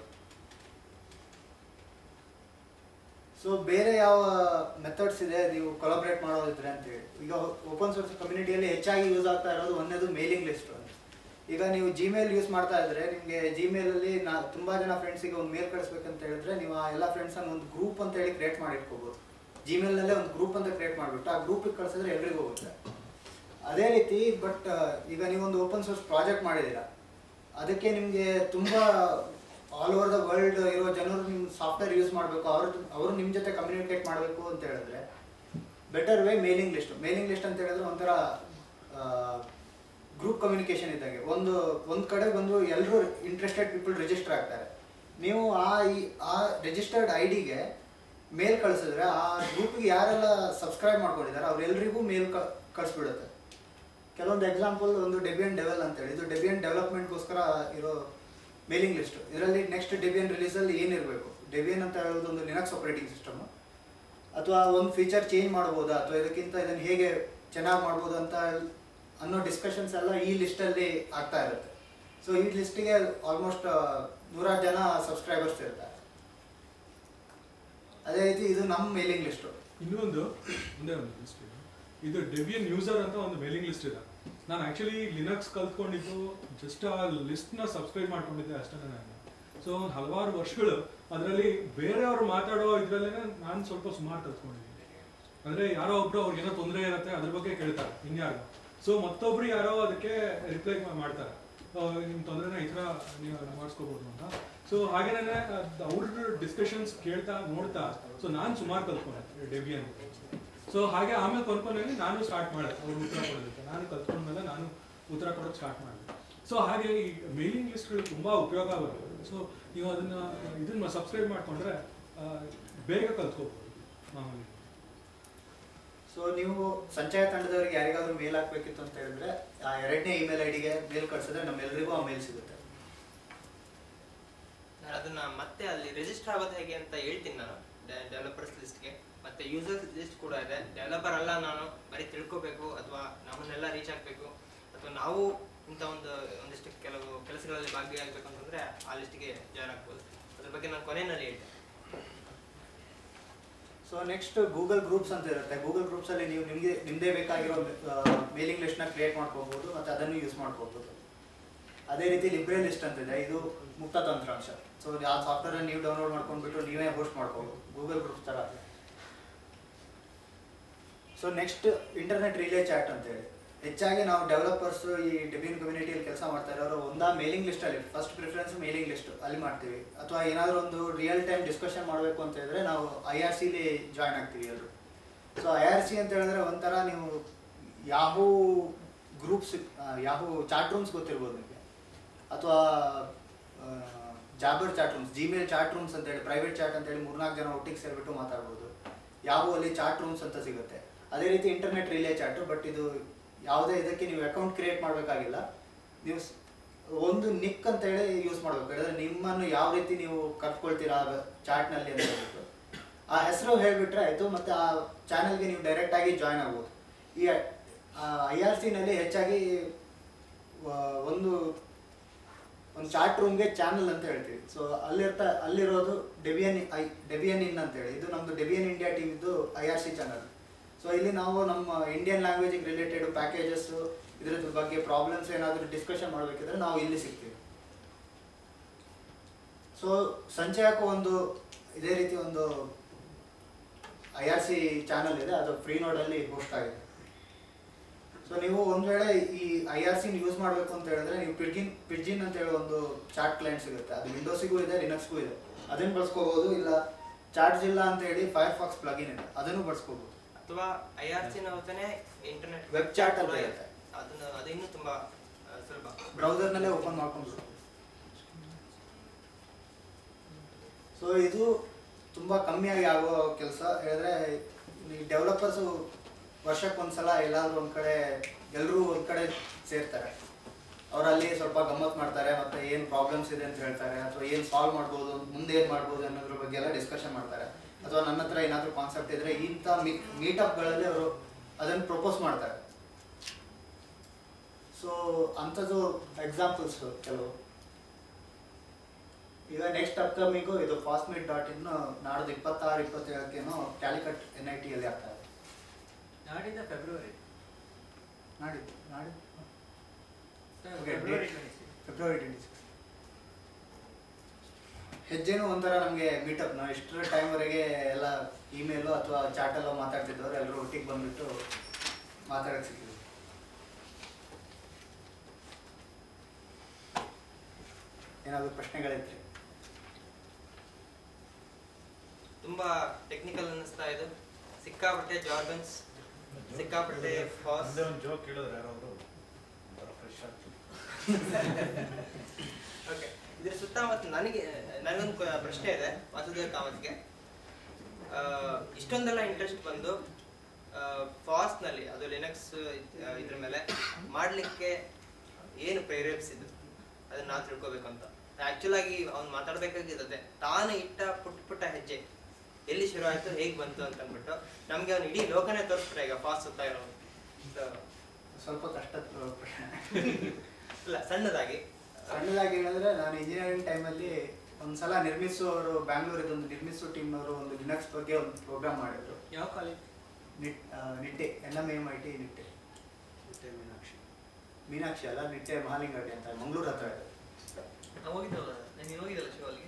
ಸೊ ಬೇರೆ ಯಾವ ಮೆಥಡ್ಸ್ ಇದೆ ನೀವು ಕೊಲಾಬ್ರೇಟ್ ಮಾಡೋದಿದ್ರೆ ಅಂತೇಳಿ. ಈಗ ಓಪನ್ ಸೋರ್ಸ್ ಕಮ್ಯುನಿಟಿಯಲ್ಲಿ ಹೆಚ್ಚಾಗಿ ಯೂಸ್ ಆಗ್ತಾ ಇರೋದು ಒಂದೇದು ಮೇಲಿಂಗ್ ಲಿಸ್ಟ್. ಈಗ ನೀವು ಜಿಮೇಲ್ ಯೂಸ್ ಮಾಡ್ತಾ ಇದ್ರೆ ನಿಮಗೆ ಜಿಮೇಲಲ್ಲಿ ತುಂಬ ಜನ ಫ್ರೆಂಡ್ಸಿಗೆ ಒಂದು ಮೇಲ್ ಕಳಿಸ್ಬೇಕಂತ ಹೇಳಿದ್ರೆ ನೀವು ಆ ಎಲ್ಲ ಫ್ರೆಂಡ್ಸನ್ನು ಒಂದು ಗ್ರೂಪ್ ಅಂತ ಹೇಳಿ ಕ್ರಿಯೇಟ್ ಮಾಡಿಟ್ಕೋಬೋದು. ಜಿಮೇಲ್ನಲ್ಲೇ ಒಂದು ಗ್ರೂಪ್ ಅಂತ ಕ್ರಿಯೇಟ್ ಮಾಡಿಬಿಟ್ಟು ಆ ಗ್ರೂಪಿಗೆ ಕಳಿಸಿದ್ರೆ ಎಲ್ರಿಗೂ ಹೋಗುತ್ತೆ. ಅದೇ ರೀತಿ ಬಟ್ ಈಗ ನೀವೊಂದು ಓಪನ್ ಸೋರ್ಸ್ ಪ್ರಾಜೆಕ್ಟ್ ಮಾಡಿದ್ದೀರಾ, ಅದಕ್ಕೆ ನಿಮಗೆ ತುಂಬ ಆಲ್ ಓವರ್ ದ ವರ್ಲ್ಡ್ ಇರೋ ಜನರು ನಿಮ್ಮ ಸಾಫ್ಟ್ವೇರ್ ಯೂಸ್ ಮಾಡಬೇಕು, ಅವರು ನಿಮ್ಮ ಜೊತೆ ಕಮ್ಯುನಿಕೇಟ್ ಮಾಡಬೇಕು ಅಂತ ಹೇಳಿದ್ರೆ better way mailing list. Mailing list ಅಂತ ಹೇಳಿದ್ರೆ ಒಂಥರ ಗ್ರೂಪ್ ಕಮ್ಯುನಿಕೇಷನ್ ಇದ್ದಂಗೆ. ಒಂದು ಕಡೆ ಬಂದು ಎಲ್ಲರೂ ಇಂಟ್ರೆಸ್ಟೆಡ್ ಪೀಪಲ್ ರಿಜಿಸ್ಟರ್ ಆಗ್ತಾರೆ. ನೀವು ಆ ರಿಜಿಸ್ಟರ್ಡ್ ID-ಗೆ ಮೇಲ್ ಕಳಿಸಿದ್ರೆ ಆ ಗ್ರೂಪಿಗೆ ಯಾರೆಲ್ಲ ಸಬ್ಸ್ಕ್ರೈಬ್ ಮಾಡ್ಕೊಂಡಿದ್ದಾರೆ ಅವರೆಲ್ಲರಿಗೂ ಮೇಲ್ ಕಳಿಸ್ಬಿಡುತ್ತೆ. ಕೆಲವೊಂದು ಎಕ್ಸಾಂಪಲ್, ಒಂದು ಡೆಬಿಯನ್ ಡೆವಲ್ ಅಂತೇಳಿ, ಇದು ಡೆಬಿಯನ್ ಡೆವಲಪ್ಮೆಂಟ್ಗೋಸ್ಕರ ಇರೋ ಮೇಲಿಂಗ್ ಲಿಸ್ಟ್. ಇದರಲ್ಲಿ ನೆಕ್ಸ್ಟ್ ಡೆಬಿಯನ್ ರಿಲೀಸಲ್ಲಿ ಏನಿರಬೇಕು, ಡೆಬಿಯನ್ ಅಂತ ಹೇಳೋದು ಒಂದು ಲಿನಕ್ಸ್ ಆಪರೇಟಿಂಗ್ ಸಿಸ್ಟಮ್, ಅಥವಾ ಒಂದು ಫೀಚರ್ ಚೇಂಜ್ ಮಾಡ್ಬೋದಾ ಅಥವಾ ಇದಕ್ಕಿಂತ ಇದನ್ನು ಹೇಗೆ ಚೆನ್ನಾಗಿ ಮಾಡ್ಬೋದು ಅಂತ ಅನ್ನೋ ಡಿಸ್ಕಷನ್ಸ್ ಎಲ್ಲ ಈ ಲಿಸ್ಟಲ್ಲಿ ಆಗ್ತಾ ಇರುತ್ತೆ. ಸೊ ಈ ಲಿಸ್ಟಿಗೆ ಆಲ್ಮೋಸ್ಟ್ 100 ಜನ ಸಬ್ಸ್ಕ್ರೈಬರ್ಸ್ ಇರ್ತಾರೆ. ಅದೇ ರೀತಿ ಇದು ನಮ್ಮ ಮೇಲಿಂಗ್ ಲಿಸ್ಟು. ಇನ್ನೊಂದು ಲಿಸ್ಟ್ ಇದು ಡೆಬಿಯನ್ ಯೂಸರ್ ಅಂತ ಒಂದು ಮೇಲಿಂಗ್ ಲಿಸ್ಟ್ ಇದೆ. ನಾನು ಆ್ಯಕ್ಚುಲಿ ಲಿನಕ್ಸ್ ಕಲ್ತ್ಕೊಂಡಿದ್ದು ಜಸ್ಟ್ ಆ ಲಿಸ್ಟ್ನ ಸಬ್ಸ್ಕ್ರೈಬ್ ಮಾಡ್ಕೊಂಡಿದ್ದೆ ಅಷ್ಟೇ ನಾನು. ಸೊ ಒಂದು ಹಲವಾರು ವರ್ಷಗಳು ಅದರಲ್ಲಿ ಬೇರೆಯವರು ಮಾತಾಡೋ ಇದರಲ್ಲೇ ನಾನು ಸ್ವಲ್ಪ ಸುಮಾರು ಕಲ್ತ್ಕೊಂಡಿದ್ದೀನಿ. ಅಂದರೆ ಯಾರೋ ಒಬ್ರು ಅವ್ರಿಗೆ ಏನೋ ತೊಂದರೆ ಇರುತ್ತೆ ಅದ್ರ ಬಗ್ಗೆ ಕೇಳ್ತಾರೆ ಇನ್ಯಾರು, ಸೊ ಮತ್ತೊಬ್ರು ಯಾರೋ ಅದಕ್ಕೆ ರಿಪ್ಲೈ ಮಾಡ್ತಾರೆ, ನಿಮ್ಮ ತೊಂದರೆನ ಈ ಥರ ನೀವು ಮಾಡಿಸ್ಕೋಬೋದು ಅಂತ. ಸೊ ಹಾಗೇನೇ ಅವ್ರ ಡಿಸ್ಕಷನ್ಸ್ ಕೇಳ್ತಾ ನೋಡ್ತಾ ಸೊ ನಾನು ಸುಮಾರು ಕಲ್ತ್ಕೊಂಡೆ ಡೆಬಿಯನ್. ಸೊ ಹಾಗೆ ಆಮೇಲೆ ಕಲ್ತ್ಕೊಂಡಾಗ ನಾನು ಸ್ಟಾರ್ಟ್ ಮಾಡಿದೆ ಅವ್ರು ಉತ್ತರ ಕೊಡೋದಕ್ಕೆ. ನಾನು ಕಲ್ತ್ಕೊಂಡ್ಮೇಲೆ ನಾನು ಉತ್ತರ ಕೊಡೋಕ್ಕೆ ಸ್ಟಾರ್ಟ್ ಮಾಡಿದೆ. ಸೊ ಹಾಗೆ ಈ ಮೇಲಿಂಗ್ ಲಿಸ್ಟ್ಗಳು ತುಂಬ ಉಪಯೋಗ ಬರುತ್ತೆ. ಸೊ ನೀವು ಇದನ್ನ ಸಬ್ಸ್ಕ್ರೈಬ್ ಮಾಡಿಕೊಂಡ್ರೆ ಬೇಗ ಕಲ್ತ್ಕೋಬೋದು ಮಾಮೂಲಿ. ಸೊ ನೀವು ಸಂಚಯ ತಂಡದವರಿಗೆ ಯಾರಿಗಾದ್ರೂ ಮೇಲ್ ಹಾಕ್ಬೇಕಿತ್ತು ಅಂತ ಹೇಳಿದ್ರೆ ಆ 2ನೇ ಇಮೇಲ್ ಐಡಿಗೆ ಮೇಲ್ ಕಳ್ಸಿದ್ರೆ ನಮ್ಮೆಲ್ಲರಿಗೂ ಆ ಮೇಲ್ ಸಿಗುತ್ತೆ. ನಾನು ಅದನ್ನ ಮತ್ತೆ ಅಲ್ಲಿ ರಿಜಿಸ್ಟರ್ ಆಗೋದು ಹೇಗೆ ಅಂತ ಹೇಳ್ತೀನಿ. ನಾನು ಡೆವಲಪರ್ಸ್ ಲಿಸ್ಟ್ಗೆ ಮತ್ತೆ ಯೂಸರ್ಸ್ ಲಿಸ್ಟ್ ಕೂಡ ಇದೆ. ಡೆವಲಪರ್ ಅಲ್ಲ ನಾನು, ಬರೀ ತಿಳ್ಕೋಬೇಕು ಅಥವಾ ನಮ್ಮನ್ನೆಲ್ಲ ರೀಚ್ ಆಗಬೇಕು ಅಥವಾ ನಾವು ಇಂಥ ಒಂದಿಷ್ಟು ಕೆಲವು ಕೆಲಸಗಳಲ್ಲಿ ಭಾಗಿಯಾಗಬೇಕು ಅಂತಂದ್ರೆ ಆ ಲಿಸ್ಟ್ಗೆ ಜಾಯ್ನ್ ಆಗ್ಬೋದು. ಅದ್ರ ಬಗ್ಗೆ ನಾನು ಕೊನೆಯಲ್ಲಿ ಹೇಳ್ತೇನೆ. ಸೊ ನೆಕ್ಸ್ಟ್ ಗೂಗಲ್ ಗ್ರೂಪ್ಸ್ ಅಂತ ಇರುತ್ತೆ. ಗೂಗಲ್ ಗ್ರೂಪ್ಸ್ ಅಲ್ಲಿ ನೀವು ನಿಮ್ದೇ ಬೇಕಾಗಿರೋ ಮೇಲಿಂಗ್ ಲಿಸ್ಟ್ ನ ಕ್ರಿಯೇಟ್ ಮಾಡ್ಕೋಬಹುದು ಮತ್ತೆ ಅದನ್ನು ಯೂಸ್ ಮಾಡ್ಕೋಬಹುದು. ಅದೇ ರೀತಿ ಲಿಬ್ರೆ ಲಿಸ್ಟ್ ಅಂತ ಇದೆ, ಇದು ಮುಕ್ತ ತಂತ್ರಾಂಶ. ಸೊ ಆ ಸಾಫ್ಟ್ವೇರ್ ನೀವು ಡೌನ್ಲೋಡ್ ಮಾಡ್ಕೊಂಡ್ಬಿಟ್ಟು ನೀವೇ ಹೋಸ್ಟ್ ಮಾಡ್ಕೋಬಹುದು, ಗೂಗಲ್ ಗ್ರೂಪ್ಸ್ ತರ. So next internet relay chat ಅಂತ ಹೇಳಿ, ಹೆಚ್ಚಾಗಿ ನಾವು ಡೆವಲಪರ್ಸ್ ಈ ಡೆಬಿಯನ್ ಕಮ್ಯುನಿಟಿಯಲ್ಲಿ ಕೆಲಸ ಮಾಡ್ತಾ ಇರೋರು ಒಂದಾ ಮೇಲಿಂಗ್ ಲಿಸ್ಟ್ ಅಲ್ಲಿ ಫಸ್ಟ್ ಪ್ರಿಫರೆನ್ಸ್ ಮೇಲಿಂಗ್ ಲಿಸ್ಟ್ ಅಲ್ಲಿ ಮಾಡ್ತೀವಿ, ಅಥವಾ ಏನಾದರೂ ಒಂದು ರಿಯಲ್ ಟೈಮ್ ಡಿಸ್ಕಷನ್ ಮಾಡಬೇಕು ಅಂತ ಹೇಳಿದ್ರೆ ನಾವು IRCಲಿ ಜಾಯ್ನ್ ಆಗ್ತೀವಿ ಎಲ್ಲರೂ. ಸೊ IRC ಅಂತ ಹೇಳಿದ್ರೆ ಒಂಥರ ನೀವು Yahoo groups, Yahoo chat rooms ಗೊತ್ತಿರ್ಬೋದು ನಿಮಗೆ, ಅಥವಾ Jabber chat rooms, Gmail chat rooms ಅಂತ ಹೇಳಿ ಪ್ರೈವೇಟ್ ಚಾಟ್ ಅಂತ ಹೇಳಿ 3-4 ಜನ ಒಟ್ಟಿಗೆ ಸೇರಿಬಿಟ್ಟು ಮಾತಾಡ್ಬೋದು. ಯಾಹೂ ಅಲ್ಲಿ ಚಾಟ್ ರೂಮ್ಸ್ ಅಂತ ಸಿಗುತ್ತೆ. ಅದೇ ರೀತಿ ಇಂಟರ್ನೆಟ್ ರಿಲೇ ಚಾಟ್, ಬಟ್ ಇದು ಯಾವುದೇ ಇದಕ್ಕೆ ನೀವು ಅಕೌಂಟ್ ಕ್ರಿಯೇಟ್ ಮಾಡಬೇಕಾಗಿಲ್ಲ. ನೀವು ಒಂದು ನಿಕ್ ಅಂತ ಹೇಳಿ ಯೂಸ್ ಮಾಡಬೇಕು. ಹೇಳಿದ್ರೆ ನಿಮ್ಮನ್ನು ಯಾವ ರೀತಿ ನೀವು ಕರ್ಕೊಳ್ತೀರಾ ಚಾಟ್ನಲ್ಲಿ ಅಂತ ಹೇಳ್ಬಿಟ್ಟು ಆ ಹೆಸರು ಹೇಳಿಬಿಟ್ರೆ ಆಯಿತು, ಮತ್ತು ಆ ಚಾನಲ್ಗೆ ನೀವು ಡೈರೆಕ್ಟಾಗಿ ಜಾಯ್ನ್ ಆಗ್ಬೋದು. ಈ IRCನಲ್ಲಿ ಹೆಚ್ಚಾಗಿ ಒಂದು ಚಾಟ್ ರೂಮ್ಗೆ ಚಾನಲ್ ಅಂತ ಹೇಳ್ತೀವಿ. ಸೊ ಅಲ್ಲಿರೋದು ಡೆಬಿಯನ್ ಇನ್ ಅಂತೇಳಿ, ಇದು ನಮ್ಮದು ಡೆಬಿಯನ್ ಇಂಡಿಯಾ ಟೀಮ್ದು IRC ಚಾನಲ್. ಸೊ ಇಲ್ಲಿ ನಾವು ನಮ್ಮ ಇಂಡಿಯನ್ ಲ್ಯಾಂಗ್ವೇಜಿಗೆ ರಿಲೇಟೆಡ್ ಪ್ಯಾಕೇಜಸ್ ಇದ್ರದ್ರ ಬಗ್ಗೆ ಪ್ರಾಬ್ಲಮ್ಸ್ ಏನಾದರೂ ಡಿಸ್ಕಷನ್ ಮಾಡಬೇಕಿದ್ರೆ ನಾವು ಇಲ್ಲಿ ಸಿಗ್ತೀವಿ. ಸೊ ಸಂಚಯಕ್ಕೂ ಒಂದು ಇದೇ ರೀತಿ ಒಂದು IRC ಚಾನಲ್ ಇದೆ, ಅದು ಫ್ರೀ ನೋಡಲ್ಲಿ ಹೋಸ್ಟ್ ಆಗಿದೆ. ಸೊ ನೀವು ಒಂದು ವೇಳೆ ಈ IRC ಯೂಸ್ ಮಾಡಬೇಕು ಅಂತ ಹೇಳಿದ್ರೆ ನೀವು ಪಿಡ್ಜಿನ್ ಅಂತ ಹೇಳಿ ಒಂದು ಚಾಟ್ ಕ್ಲೈಂಟ್ ಸಿಗುತ್ತೆ. ಅದು ವಿಂಡೋಸಿಗೂ ಇದೆ, ಲಿನಕ್ಸ್ಗೂ ಇದೆ, ಅದನ್ನು ಬಳಸ್ಕೋಬಹುದು. ಇಲ್ಲ ಚಾಟ್ಜಿಲ್ಲಾ ಅಂತ ಹೇಳಿ ಫೈರ್ಫಾಕ್ಸ್ ಪ್ಲಗಿನ್ ಇದೆ, ಅದನ್ನು ಬಳಸ್ಕೋಬಹುದು. ಅಥವಾ IRC ನವತನೆ ಇಂಟರ್ನೆಟ್ ವೆಬ್ ಚಾಟ್ ಅಂತ ಇರುತ್ತೆ, ಅದು ಇನ್ನೂ ತುಂಬಾ ಸುಲಭ, ಬ್ರೌಸರ್ನಲ್ಲೇ ಓಪನ್ ಮಾಡ್ಕೊಂಡು. ಸೊ ಇದು ತುಂಬಾ ಕಮ್ಮಿಯಾಗಿ ಆಗೋ ಕೆಲಸ. ಹೇಳಿದ್ರೆ ಈ ಡೆವಲಪರ್ಸು ವರ್ಷಕ್ಕೊಂದ್ಸಲ ಎಲ್ಲಾದ್ರೂ ಒಂದ್ ಕಡೆ ಎಲ್ಲರೂ ಒಂದ್ ಕಡೆ ಸೇರ್ತಾರೆ. ಅವರಲ್ಲಿ ಸ್ವಲ್ಪ ಗಮ್ಮತ್ ಮಾಡ್ತಾರೆ, ಮತ್ತೆ ಏನು ಪ್ರಾಬ್ಲಮ್ಸ್ ಇದೆ ಅಂತ ಹೇಳ್ತಾರೆ, ಅಥವಾ ಏನು ಸಾಲ್ವ್ ಮಾಡ್ಬೋದು, ಮುಂದೆ ಏನು ಮಾಡ್ಬೋದು ಅನ್ನೋದ್ರ ಬಗ್ಗೆ ಎಲ್ಲ ಡಿಸ್ಕಷನ್ ಮಾಡ್ತಾರೆ. ಅಥವಾ ನನ್ನ ಹತ್ರ ಏನಾದರೂ ಕಾನ್ಸೆಪ್ಟ್ ಇದ್ರೆ ಇಂಥ ಮೀಟಪ್ಗಳಲ್ಲಿ ಅವರು ಅದನ್ನು ಪ್ರಪೋಸ್ ಮಾಡ್ತಾರೆ. ಸೊ ಅಂಥದ್ದು ಎಕ್ಸಾಂಪಲ್ಸ್ ಕೆಲವು. ಈಗ ನೆಕ್ಸ್ಟ್ ಅಪ್ಕಮಿಂಗು ಇದು fastmeet.in ನಾಡ್ದು 26-27 ಕ್ಯಾಲಿಕಟ್ NITಯಲ್ಲಿ ಆಗ್ತಾ ಇದೆ. ನಾಡಿಂದ ಫೆಬ್ರವರಿ ಫೆಬ್ರವರಿ 26. ಹೆಜ್ಜೆನೂ ಒಂಥರ ನಮಗೆ ಮೀಟಪ್. ನಾವು ಇಷ್ಟರ ಟೈಮ್ವರೆಗೆ ಎಲ್ಲ ಇಮೇಲು ಅಥವಾ ಚಾಟಲ್ಲೋ ಮಾತಾಡ್ತಿದ್ದವ್ರು ಎಲ್ಲರೂ ಒಟ್ಟಿಗೆ ಬಂದ್ಬಿಟ್ಟು ಮಾತಾಡಕ್ಕೆ ಸಿಕ್ಕಿದ್ರು. ಏನಾದರೂ ಪ್ರಶ್ನೆಗಳಿದ್ರೆ? ತುಂಬಾ ಟೆಕ್ನಿಕಲ್ ಅನ್ನಿಸ್ತಾ ಇದು, ಸಿಕ್ಕಾಪಟ್ಟೆ ಜಾರ್ಗನ್ಸ್, ಸಿಕ್ಕಾಪಟ್ಟೆ ಫಾಸ್ಟ್. ಒಂದು ಜೋಕ್ ಕೇಳಿದ್ರೆ ಯಾರಾದ್ರು ಫ್ರೆಶ್ ಆಗ್ತದೆ. ಓಕೆ, ಇದ್ರ ಸುತ್ತಮುತ್ತ ನನಗೊಂದು ಪ್ರಶ್ನೆ ಇದೆ ವಾಸುದೇವ್ ಕಾಮತ್ಗೆ. ಇಷ್ಟೊಂದೆಲ್ಲ ಇಂಟ್ರೆಸ್ಟ್ ಬಂದು ಫಾಸ್ಟ್ನಲ್ಲಿ, ಅದು ಲಿನಕ್ಸ್ ಇದ್ರ ಮೇಲೆ ಮಾಡಲಿಕ್ಕೆ ಏನು ಪ್ರೇರೇಪಿಸಿದ್ದು ಅದನ್ನ ನಾವು ತಿಳ್ಕೊಬೇಕು ಅಂತ. ಆಕ್ಚುಲ್ ಆಗಿ ಅವ್ನು ಮಾತಾಡ್ಬೇಕಾಗಿರುತ್ತೆ, ತಾನು ಇಟ್ಟ ಪುಟ್ಟ ಹೆಜ್ಜೆ ಎಲ್ಲಿ ಶುರು ಆಯ್ತು, ಹೇಗೆ ಬಂತು ಅಂತ ಅಂದ್ಬಿಟ್ಟು ನಮ್ಗೆ ಅವ್ನು ಇಡೀ ಲೋಕನೇ ತೋರಿಸ್ಬಿಟ್ರೆ ಈಗ ಫಾಸ್ಟ್ ಸುತ್ತಾ ಇರೋನು. ಸ್ವಲ್ಪ ಕಷ್ಟದ ಪ್ರಶ್ನೆ. ಇಲ್ಲ, ಸಣ್ಣದಾಗಿ ಹೇಳಿದ್ರೆ ನಾನು ಇಂಜಿನಿಯರಿಂಗ್ ಟೈಮಲ್ಲಿ ಒಂದ್ಸಲ ನಿರ್ಮಿಸುವವರು ಬ್ಯಾಂಗ್ಳೂರಿದೊಂದು ನಿರ್ಮಿಸು ಟೀಮ್ನವರು ಒಂದು ಲಿನಕ್ಸ್ ಬಗ್ಗೆ ಒಂದು ಪ್ರೋಗ್ರಾಮ್ ಮಾಡಿದ್ರು. ಯಾವ ಕಾಲೇಜ್? ನಿಟ್ಟೆ, NMIT ನಿಟ್ಟೆ. ಮೀನಾಕ್ಷಿ ಅಲ್ಲ, ನಿಟ್ಟೆ ಮಹಾಲಿಂಗಟ್ಟಿ ಅಂತ ಮಂಗಳೂರು ಹತ್ರ ಇದೆ. ಹೋಗಿದ್ದಲ್ಲ, ನೀನು ಹೋಗಿದ್ದಲ್ಲ ಶೋ ಅಲ್ಲಿ?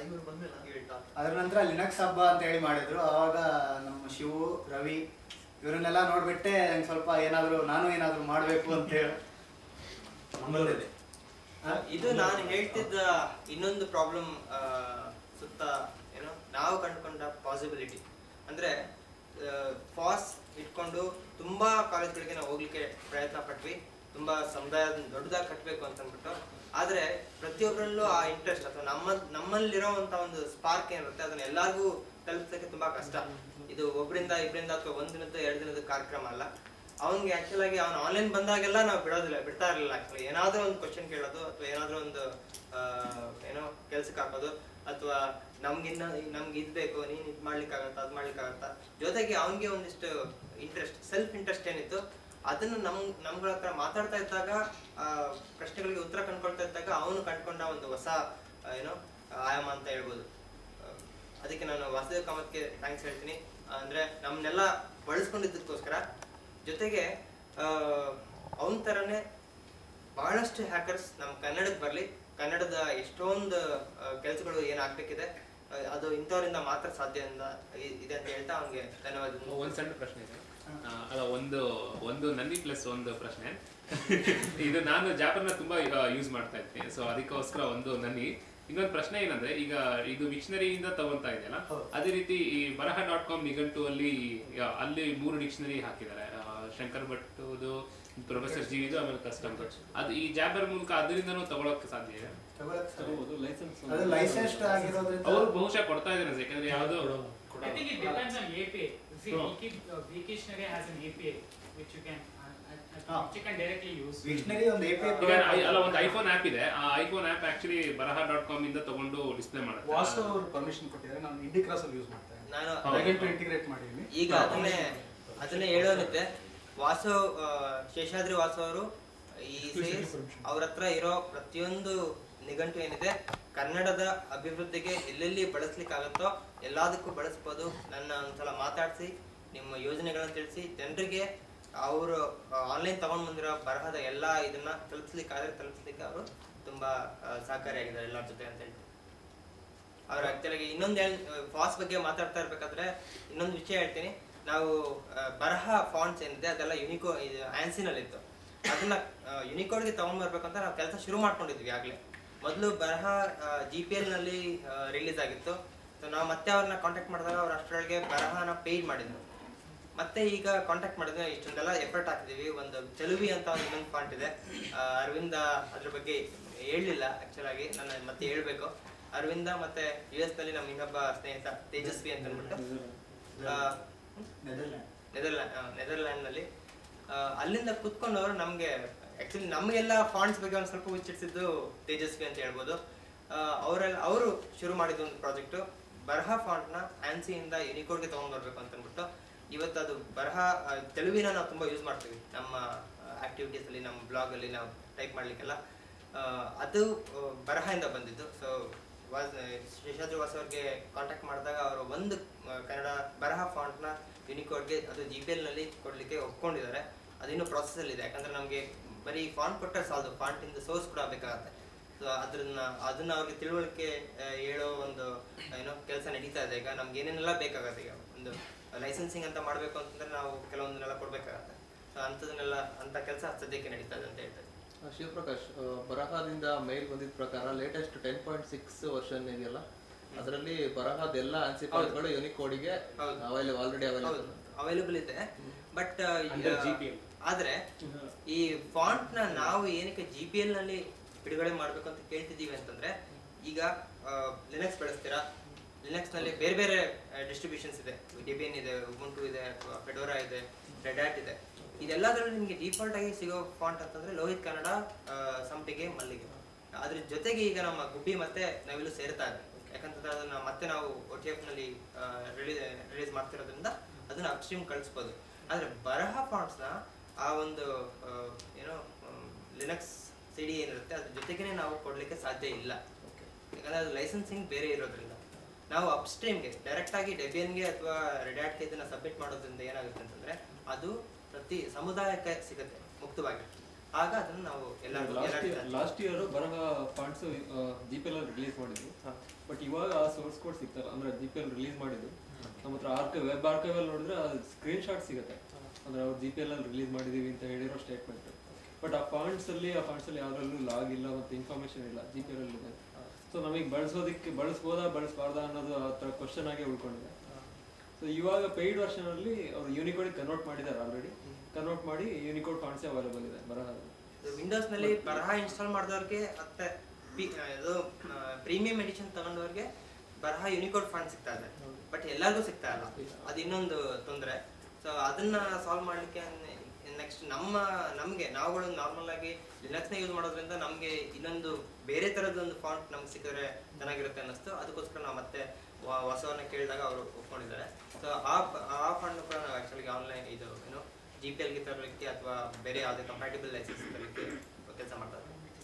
ಇವ್ರು ಬಂದಿಲ್ಲ. ಅದರ ನಂತರ ಲಿನಕ್ಸ್ ಹಬ್ಬ ಅಂತ ಹೇಳಿ ಮಾಡಿದ್ರು. ಆವಾಗ ನಮ್ಮ ಶಿವು, ರವಿ ಇವರನ್ನೆಲ್ಲ ನೋಡ್ಬಿಟ್ಟೆ ನಂಗೆ ಸ್ವಲ್ಪ ನಾನು ಏನಾದರೂ ಮಾಡಬೇಕು ಅಂತ ಹೇಳಿ ಬಂದಿದೆ. ಇದು ನಾನು ಹೇಳ್ತಿದ್ದ ಇನ್ನೊಂದು ಪ್ರಾಬ್ಲಮ್ ಸುತ್ತ ಏನೋ ನಾವು ಕಂಡುಕೊಂಡ ಪಾಸಿಬಿಲಿಟಿ ಅಂದ್ರೆ ಫಾಸ್ ಇಟ್ಕೊಂಡು ತುಂಬಾ ಕಾಲೇಜ್ಗಳಿಗೆ ನಾವು ಹೋಗ್ಲಿಕ್ಕೆ ಪ್ರಯತ್ನ ಪಟ್ವಿ, ತುಂಬಾ ಸಮುದಾಯ ದೊಡ್ಡದಾಗಿ ಕಟ್ಟಬೇಕು ಅಂತ ಅಂದ್ಬಿಟ್ಟು. ಆದ್ರೆ ಪ್ರತಿಯೊಬ್ಬರಲ್ಲೂ ಆ ಇಂಟ್ರೆಸ್ಟ್ ಅಥವಾ ನಮ್ಮಲ್ಲಿರೋಂತ ಒಂದು ಸ್ಪಾರ್ಕ್ ಏನಿರುತ್ತೆ ಅದನ್ನ ಎಲ್ಲರಿಗೂ ತಲುಪಿಸಕ್ಕೆ ತುಂಬಾ ಕಷ್ಟ. ಇದು ಒಬ್ಬರಿಂದ ಇಬ್ಬರಿಂದ ಅಥವಾ ಒಂದ್ ದಿನದ 2 ದಿನದ ಕಾರ್ಯಕ್ರಮ ಅಲ್ಲ. ಅವನ್ಗೆ ಆಕ್ಚುಲ್ ಆಗಿ ಅವ್ನು ಆನ್ಲೈನ್ ಬಂದಾಗೆಲ್ಲ ನಾವು ಬಿಡ್ತಾ ಇರಲಿಲ್ಲ. ಆಕ್ಚುಲಿ ಏನಾದ್ರೂ ಒಂದು ಕ್ವಶನ್ ಕೇಳೋದು ಅಥವಾ ಏನಾದ್ರೂ ಒಂದು ಏನೋ ಕೆಲ್ಸಕ್ಕೆ ಹಾಕೋದು, ಅಥವಾ ನಮ್ಗೆ ಇದ್ ಬೇಕು, ನೀನ್ ಇದ್ ಮಾಡ್ಲಿಕ್ಕಾಗತ್ತಾ ಅದ್ ಮಾಡ್ಲಿಕ್ಕಾಗತ್ತಾ, ಜೊತೆಗೆ ಅವನ್ಗೆ ಒಂದಿಷ್ಟು ಇಂಟ್ರೆಸ್ಟ್, ಸೆಲ್ಫ್ ಇಂಟ್ರೆಸ್ಟ್ ಏನಿತ್ತು ಅದನ್ನು ನಮ್ಗಳ ಹತ್ರ ಮಾತಾಡ್ತಾ ಇದ್ದಾಗ, ಪ್ರಶ್ನೆಗಳಿಗೆ ಉತ್ತರ ಕಂಡ್ಕೊಳ್ತಾ ಇದ್ದಾಗ ಅವನು ಕಂಡ್ಕೊಂಡ ಒಂದು ಹೊಸ ಏನೋ ಆಯಾಮ ಅಂತ ಹೇಳ್ಬೋದು. ಅದಕ್ಕೆ ನಾನು ವಾಸುದೇವ್ ಕಾಮತ್ಗೆ ಥ್ಯಾಂಕ್ಸ್ ಹೇಳ್ತೀನಿ. ಅಂದ್ರೆ ನಮ್ನೆಲ್ಲ ಬಳಸ್ಕೊಂಡಿದ್ದಕ್ಕೋಸ್ಕರ. ಜೊತೆಗೆ ಅವನ ತರನೇ ಬಹಳಷ್ಟು ಹ್ಯಾಕರ್ಸ್ ನಮ್ಮ ಕನ್ನಡಕ್ಕೆ ಬರ್ಲಿ, ಕನ್ನಡದ ಎಷ್ಟೊಂದು ಕೆಲಸಗಳು ಏನಾಗ್ಬೇಕಿದೆ ಅದು ಇಂಥವರಿಂದ ಮಾತ್ರ ಸಾಧ್ಯ ಇದೆ ಅಂತ ಹೇಳ್ತಾ ಅವನಿಗೆ ಧನ್ಯವಾದ. ಒಂದು ಸಣ್ಣ ಪ್ರಶ್ನೆ ಇದೆ. ಅಲ್ಲ, ಒಂದು ನನ್ನಿ ಪ್ಲಸ್ ಒಂದು ಪ್ರಶ್ನೆ. ಇದು ನಾನು ಜಾಪರ್ನ ತುಂಬಾ ಯೂಸ್ ಮಾಡ್ತಾ ಇರ್ತೀನಿ, ಸೊ ಅದಕ್ಕೋಸ್ಕರ ಒಂದು ನನ್ನಿ. ಇನ್ನೊಂದು ಪ್ರಶ್ನೆ ಏನಂದ್ರೆ, ಈಗ ಇದು ವಿಕ್ಷನರಿಯಿಂದ ತಗೊಂತಾ ಇದೆಯಲ್ಲ, ಅದೇ ರೀತಿ ಈ ಬರಹ.com ನಿಘಂಟು ಅಲ್ಲಿ 3 ಡಿಕ್ಷನರಿ ಹಾಕಿದ್ದಾರೆ. ಶಂಕರ್ ಭಟ್ದು, ಪ್ರೊಫೆಸರ್ ಜಿವಿದು, ಆಮೇಲೆ ಕಸ್ಟಮ್. ಅದು ಈ ಜಾಬರ್ ಮೂಲಕ ಅದರಿಂದನೂ ತಗೊಳಕ್ಕೆ ಸಾಧ್ಯ ಇದೆ? ಅವರು ಬಹುಶಃ ಕೊಡ್ತಾ ಇದ್ದಾರೆ, ಯಾಕಂದ್ರೆ ಯಾವ್ದು I think it depends on API. See, Wiktionary has an API which you can directly use. Wiktionary ಒಂದು API ಅಲ್ಲ, ಒಂದು ಐಫೋನ್ ಆಪ್ ಇದೆ. ಆ ಐಫೋನ್ ಆಪ್ ಆಕ್ಚುಲಿ ಬರಹ.com ಇಂದ ತಗೊಂಡು ಡಿಸ್ಪ್ಲೇ ಮಾಡುತ್ತೆ. ವಾಸು ಅವರು ಪರ್ಮಿಷನ್ ಕೊಟ್ಟಿದ್ದಾರೆ. ನಾನು ಇಂಡಿಕ್ರಾಸ್ ಅಲ್ಲಿ ಯೂಸ್ ಮಾಡ್ತಾ ಇದ್ದೀನಿ. ನಾನು ಇಂಟಿಗ್ರೇಟ್ ಮಾಡಿದ್ದೀನಿ. ಈಗ ಅದನ್ನೇ ಹೇಳೋನಿದ್ದೆ. ಶೇಷಾದ್ರಿ ವಾಸು ಅವರು ಅವ್ರ ಹತ್ರ ಇರೋ ಪ್ರತಿಯೊಂದು ನಿಘಂಟು ಏನಿದೆ ಕನ್ನಡದ ಅಭಿವೃದ್ಧಿಗೆ ಎಲ್ಲೆಲ್ಲಿ ಬಳಸ್ಲಿಕ್ಕಾಗತ್ತೋ ಎಲ್ಲದಕ್ಕೂ ಬಳಸ್ಬೋದು. ನನ್ನ ಒಂದ್ಸಲ ಮಾತಾಡಿಸಿ ನಿಮ್ಮ ಯೋಜನೆಗಳನ್ನ ತಿಳಿಸಿ ಜನರಿಗೆ ಅವರು ಆನ್ಲೈನ್ ತಗೊಂಡ್ ಬಂದಿರೋ ಬರಹದ ಎಲ್ಲ ಇದನ್ನ ತಲುಪಿಸ್ಲಿಕ್ಕೆ ಅವರು ತುಂಬಾ ಸಹಕಾರಿಯಾಗಿದ್ದಾರೆ ಎಲ್ಲರ ಜೊತೆ ಅಂತ ಹೇಳ್ತೀನಿ. ಅವ್ರು ಆಕ್ಚುಲಾಗಿ ಇನ್ನೊಂದು ಫಾಸ್ ಬಗ್ಗೆ ಮಾತಾಡ್ತಾ ಇರ್ಬೇಕಾದ್ರೆ ಇನ್ನೊಂದು ವಿಷಯ ಹೇಳ್ತೀನಿ. ನಾವು ಬರಹ ಫಾಂಟ್ಸ್ ಏನಿದೆ ಅದೆಲ್ಲ ಆನ್ಸಿನಲ್ಲಿ ಇತ್ತು. ಅದನ್ನ ಯುನಿಕೋಡ್ಗೆ ತಗೊಂಡ್ಬರ್ಬೇಕಂತ ನಾವು ಕೆಲಸ ಶುರು ಮಾಡ್ಕೊಂಡಿದ್ವಿ. ಆಗ್ಲೇ ಮೊದಲು ಬರಹ GPL ನಲ್ಲಿ ರಿಲೀಸ್ ಆಗಿತ್ತು. ಸೊ ನಾವು ಮತ್ತೆ ಅವ್ರನ್ನ ಕಾಂಟ್ಯಾಕ್ಟ್ ಮಾಡಿದಾಗ ಅವ್ರು ಅಷ್ಟರೊಳಗೆ ಬರಹನ ಪೇಜ್ ಮಾಡಿದ್ರು. ಮತ್ತೆ ಈಗ ಕಾಂಟ್ಯಾಕ್ಟ್ ಮಾಡಿದ್ರೆ ಇಷ್ಟೊಂದೆಲ್ಲ ಎಫರ್ಟ್ ಹಾಕಿದೀವಿ. ಒಂದು ಚೆಲುವಿ ಅಂತ ಒಂದು ಇನ್ನೊಂದು ಫಾಂಟ್ ಇದೆ. ಅರವಿಂದ ಅದ್ರ ಬಗ್ಗೆ ಹೇಳಲಿಲ್ಲ ಆಕ್ಚುಲ್ ಆಗಿ, ನಾನು ಮತ್ತೆ ಹೇಳ್ಬೇಕು. ಅರವಿಂದ ಮತ್ತೆ US ನಲ್ಲಿ ನಮ್ಮ ಇನ್ನೊಬ್ಬ ಸ್ನೇಹಿತ ತೇಜಸ್ವಿ ಅಂತ ಅಂದ್ಬಿಟ್ಟು ನೆದರ್ಲ್ಯಾಂಡ್ ನಲ್ಲಿ ಅಲ್ಲಿಂದ ಕುತ್ಕೊಂಡವರು ನಮ್ಗೆ ಆಕ್ಚುಲಿ ನಮಗೆಲ್ಲ ಫಾಂಟ್ಸ್ ಬಗ್ಗೆ ಒಂದು ಸ್ವಲ್ಪ ಹುಚ್ಚಿಡ್ಸಿದ್ದು ತೇಜಸ್ವಿ ಅಂತ ಹೇಳ್ಬೋದು. ಅವರು ಶುರು ಮಾಡಿದ ಒಂದು ಪ್ರಾಜೆಕ್ಟ್ ಬರಹ ಫಾಂಟ್ ನ ಆನ್ಸಿಯಿಂದ ಯುನಿಕೋಡ್ಗೆ ತಗೊಂಡ್ ಬರ್ಬೇಕು ಅಂತ ಅಂದ್ಬಿಟ್ಟು. ಇವತ್ತು ಅದು ಬರಹ ತೆಲುಗಿನ ನಾವು ತುಂಬಾ ಯೂಸ್ ಮಾಡ್ತೀವಿ ನಮ್ಮ ಆಕ್ಟಿವಿಟೀಸ್ ಅಲ್ಲಿ, ನಮ್ಮ ಬ್ಲಾಗ್ ಅಲ್ಲಿ ನಾವು ಟೈಪ್ ಮಾಡ್ಲಿಕ್ಕೆಲ್ಲ. ಅದು ಬರಹದಿಂದ ಬಂದಿದ್ದು. ಸೊ ಶೇಷಾದ್ರಿ ವಾಸು ಅವ್ರಿಗೆ ಕಾಂಟ್ಯಾಕ್ಟ್ ಮಾಡಿದಾಗ ಅವರು ಒಂದು ಕನ್ನಡ ಬರಹ ಫಾಂಟ್ ನ ಯುನಿಕೋಡ್ಗೆ ಅದು GPL ನಲ್ಲಿ ಕೊಡ್ಲಿಕ್ಕೆ ಒಪ್ಕೊಂಡಿದ್ದಾರೆ. ಅದಿನ್ನೂ ಪ್ರಾಸೆಸ್ ಅಲ್ಲಿ ಇದೆ. ಯಾಕಂದ್ರೆ ನಮ್ಗೆ ಬರೀ ಫಾಂಟ್ ಕೊಟ್ಟರೆ ಸಾಲದು, ಫಾಂಟ್ ಇಂದ ಸೋರ್ಸ್ ಕೂಡ ಬೇಕಾಗತ್ತೆ. ಸೊ ಅದನ್ನ ಅವ್ರಿಗೆ ತಿಳುವಳಿಕೆ ಹೇಳೋ ಒಂದು ಕೆಲಸ ನಡೀತಾ ಇದೆ. ಈಗ ನಮ್ಗೆ ಏನೇನೆಲ್ಲ ಬೇಕಾಗತ್ತೆ. ಈಗ ಒಂದು ಲೈಸೆನ್ಸಿಂಗ್ ಅಂತ ಮಾಡ್ಬೇಕು ಅಂತಂದ್ರೆ ನಾವು ಕೆಲವೊಂದನ್ನೆಲ್ಲ ಕೊಡ್ಬೇಕಾಗತ್ತೆ. ಸೊ ಅಂತ ಕೆಲಸ ಸದ್ಯಕ್ಕೆ ನಡೀತಾ ಇದೆ ಅಂತ ಹೇಳ್ತಾರೆ. ಶಿವಪ್ರಕಾಶ್, ಬರಹದಿಂದ ಮೇಲ್ ಬಂದಿದ್ದ ಪ್ರಕಾರ ಲೇಟೆಸ್ಟ್ 10.6 ವರ್ಷನ್ ಇದೆಯಲ್ಲ, ಅದರಲ್ಲಿ ಬರಹದ ಎಲ್ಲ ಆನ್ಸಿಫೈಗಳು ಯುನಿಕೋಡ್ಗೆ ಆಲ್ರೆಡಿ ಅವೈಲೇಬಲ್ ಇದೆ. ಬಟ್ ಆದ್ರೆ ಈ ಫಾಂಟ್ ನ ನಾವು ಏನಕ್ಕೆ GPL ನಲ್ಲಿ ಬಿಡುಗಡೆ ಮಾಡ್ಬೇಕು ಅಂತ ಕೇಳ್ತಿದೀವಿ ಅಂತಂದ್ರೆ, ಈಗ ಲಿನಕ್ಸ್ ಬಳಸ್ತೀರಾ, ಲಿನಕ್ಸ್ ನಲ್ಲಿ ಬೇರೆ ಬೇರೆ ಡಿಸ್ಟ್ರಿಬ್ಯೂಷನ್ಸ್ ಇದೆ. ಡೆಬಿಯನ್ ಇದೆ, ಉಬುಂಟು ಇದೆ, ಫೆಡೋರಾ ಇದೆ, ರೆಡ್ ಹ್ಯಾಟ್ ಇದೆ. ಇದೆಲ್ಲದರಲ್ಲಿ ನಿಮಗೆ ಡಿಫಾಲ್ಟ್ ಆಗಿ ಸಿಗೋ ಫಾಂಟ್ ಅಂತಂದ್ರೆ ಲೋಹಿತ್ ಕನ್ನಡ, ಸಂಪಿಗೆ, ಮಲ್ಲಿಗೆ. ಅದ್ರ ಜೊತೆಗೆ ಈಗ ನಮ್ಮ ಗುಬ್ಬಿ ಮತ್ತೆ ನವಿಲು ಸೇರ್ತಾ ಇದೆ. ಯಾಕಂತಂದ್ರೆ ಅದನ್ನ ಮತ್ತೆ ನಾವು OTF ನಲ್ಲಿ ರಿಲೀಸ್ ಮಾಡ್ತಿರೋದ್ರಿಂದ ಅದನ್ನ ಅಪ್ಸ್ಟ್ರೀಮ್ ಕಳಿಸ್ಬೋದು. ಆದ್ರೆ ಬರಹ ಫಾಂಟ್ಸ್ ನ ಆ ಒಂದು ಲಿನಕ್ಸ್ CD ಏನಿರುತ್ತೆ ಅದ್ರ ಜೊತೆಗೇನೆ ನಾವು ಕೊಡ್ಲಿಕ್ಕೆ ಸಾಧ್ಯ ಇಲ್ಲ. ಯಾಕಂದ್ರೆ ಅದು ಲೈಸೆನ್ಸಿಂಗ್ ಬೇರೆ ಇರೋದ್ರಿಂದ ನಾವು ಅಪ್ಸ್ಟ್ರೀಮ್ಗೆ ಡೈರೆಕ್ಟ್ ಆಗಿ ಡೆಬಿಯನ್ಗೆ ಅಥವಾ ರೆಡ್ ಹ್ಯಾಟ್ಗೆ ಇದನ್ನ ಸಬ್ಮಿಟ್ ಮಾಡೋದ್ರಿಂದ ಏನಾಗುತ್ತೆ ಅಂತಂದ್ರೆ ಅದು ಪ್ರತಿ ಸಮುದಾಯಕ್ಕೆ ಸಿಗುತ್ತೆ ಮುಕ್ತವಾಗಿ. ಆಗ ಅದನ್ನು ನಾವು last year Baraha fonts GPL ಅಲ್ಲಿ ರಿಲೀಸ್ ಮಾಡಿದ್ವಿ. ಬಟ್ ಇವಾಗ ಆ ಸೋರ್ಸ್ ಕೋಡ್ ಸಿಗ್ತಲ್ಲ, ಅಂದ್ರೆ GPL ರಿಲೀಸ್ ಮಾಡಿದ್ದು ನಮ್ಮ ಹತ್ರ ವೆಬ್ ಆರ್ಕೈವಲ್ ನೋಡಿದ್ರೆ ಸ್ಕ್ರೀನ್ ಶಾಟ್ ಸಿಗುತ್ತೆ, ಅಂದ್ರೆ ಅವ್ರು GPL ಅಲ್ಲಿ ರಿಲೀಸ್ ಮಾಡಿದೀವಿ ಅಂತ ಹೇಳಿರೋ ಸ್ಟೇಟ್ಮೆಂಟ್. ಬಟ್ ಆ ಫಾಂಟ್ಸ್ ಅಲ್ಲಿ ಯಾವ್ದ್ರಲ್ಲೂ ಲಾಗ್ ಇಲ್ಲ ಮತ್ತೆ ಇನ್ಫಾರ್ಮೇಶನ್ ಇಲ್ಲ, GPL ಅಲ್ಲಿ ಇದೆ. ಸೊ ನಮಗೆ ಬಳಸ್ಬೋದಾ ಬಳಸಬಾರ್ದಾ ಅನ್ನೋದು ಆ ಥರ ಕ್ವಶನ್ ಆಗಿ ಉಳ್ಕೊಂಡಿದೆ. ಸೊ ಇವಾಗ ಪೇಯ್ಡ್ ವರ್ಷನ್ ಅಲ್ಲಿ ಅವರು ಯೂನಿಕೋಡ್ ಕನ್ವರ್ಟ್ ಮಾಡಿದ್ದಾರೆ, ಆಲ್ರೆಡಿ ಕನ್ವರ್ಟ್ ಮಾಡಿ ಯೂನಿಕೋಡ್ ಫಾಂಟ್ಸ್ ಅವೈಲೇಬಲ್ ಇದೆ ಬರಹದಲ್ಲಿ. ವಿಂಡೋಸ್ ನಲ್ಲಿ ಬರಹ ಇನ್ಸ್ಟಾಲ್ ಮಾಡಿದವ್ರಿಗೆ ಮತ್ತೆ ಪ್ರೀಮಿಯಂ ಎಡಿಷನ್ ತಗೊಂಡವ್ರಿಗೆ ಬರಹ ಯೂನಿಕೋಡ್ ಫಾಂಟ್ ಸಿಗ್ತಾ ಇದೆ, ಬಟ್ ಎಲ್ಲರಿಗೂ ಸಿಗ್ತಾ ಇಲ್ಲ. ಅದು ಇನ್ನೊಂದು ತೊಂದರೆ. ಸೊ ಅದನ್ನ ಸಾಲ್ವ್ ಮಾಡ್ಲಿಕ್ಕೆ ನೆಕ್ಸ್ಟ್ ನಮಗೆ ನಾವುಗಳು ನಾರ್ಮಲ್ ಆಗಿ ಲಿನಕ್ಸ್ನ ಯೂಸ್ ಮಾಡೋದ್ರಿಂದ ನಮಗೆ ಇನ್ನೊಂದು ಬೇರೆ ಥರದೊಂದು ಫಾಂಟ್ ನಮ್ಗೆ ಸಿಕ್ಕಿದ್ರೆ ಚೆನ್ನಾಗಿರುತ್ತೆ ಅನ್ನಿಸ್ತು. ಅದಕ್ಕೋಸ್ಕರ ನಾವು ಮತ್ತೆ ಹೊಸವನ್ನ ಕೇಳಿದಾಗ ಅವರು ಒಪ್ಕೊಂಡಿದ್ದಾರೆ. ಸೊ ಆ ಫಾಂಟ್ ಕೂಡ ನಾವು ಆ್ಯಕ್ಚುಲಿ ಆನ್ಲೈನ್ ಇದು ಏನು GPLಗೆ ತರಲಿಕ್ಕೆ ಅಥವಾ ಬೇರೆ ಯಾವುದೇ ಕಂಪ್ಯಾಟಿಬಲ್ ಲೈಸೆನ್ಸ್ ತರಲಿಕ್ಕೆ ಕೆಲಸ ಮಾಡ್ತಾರೆ.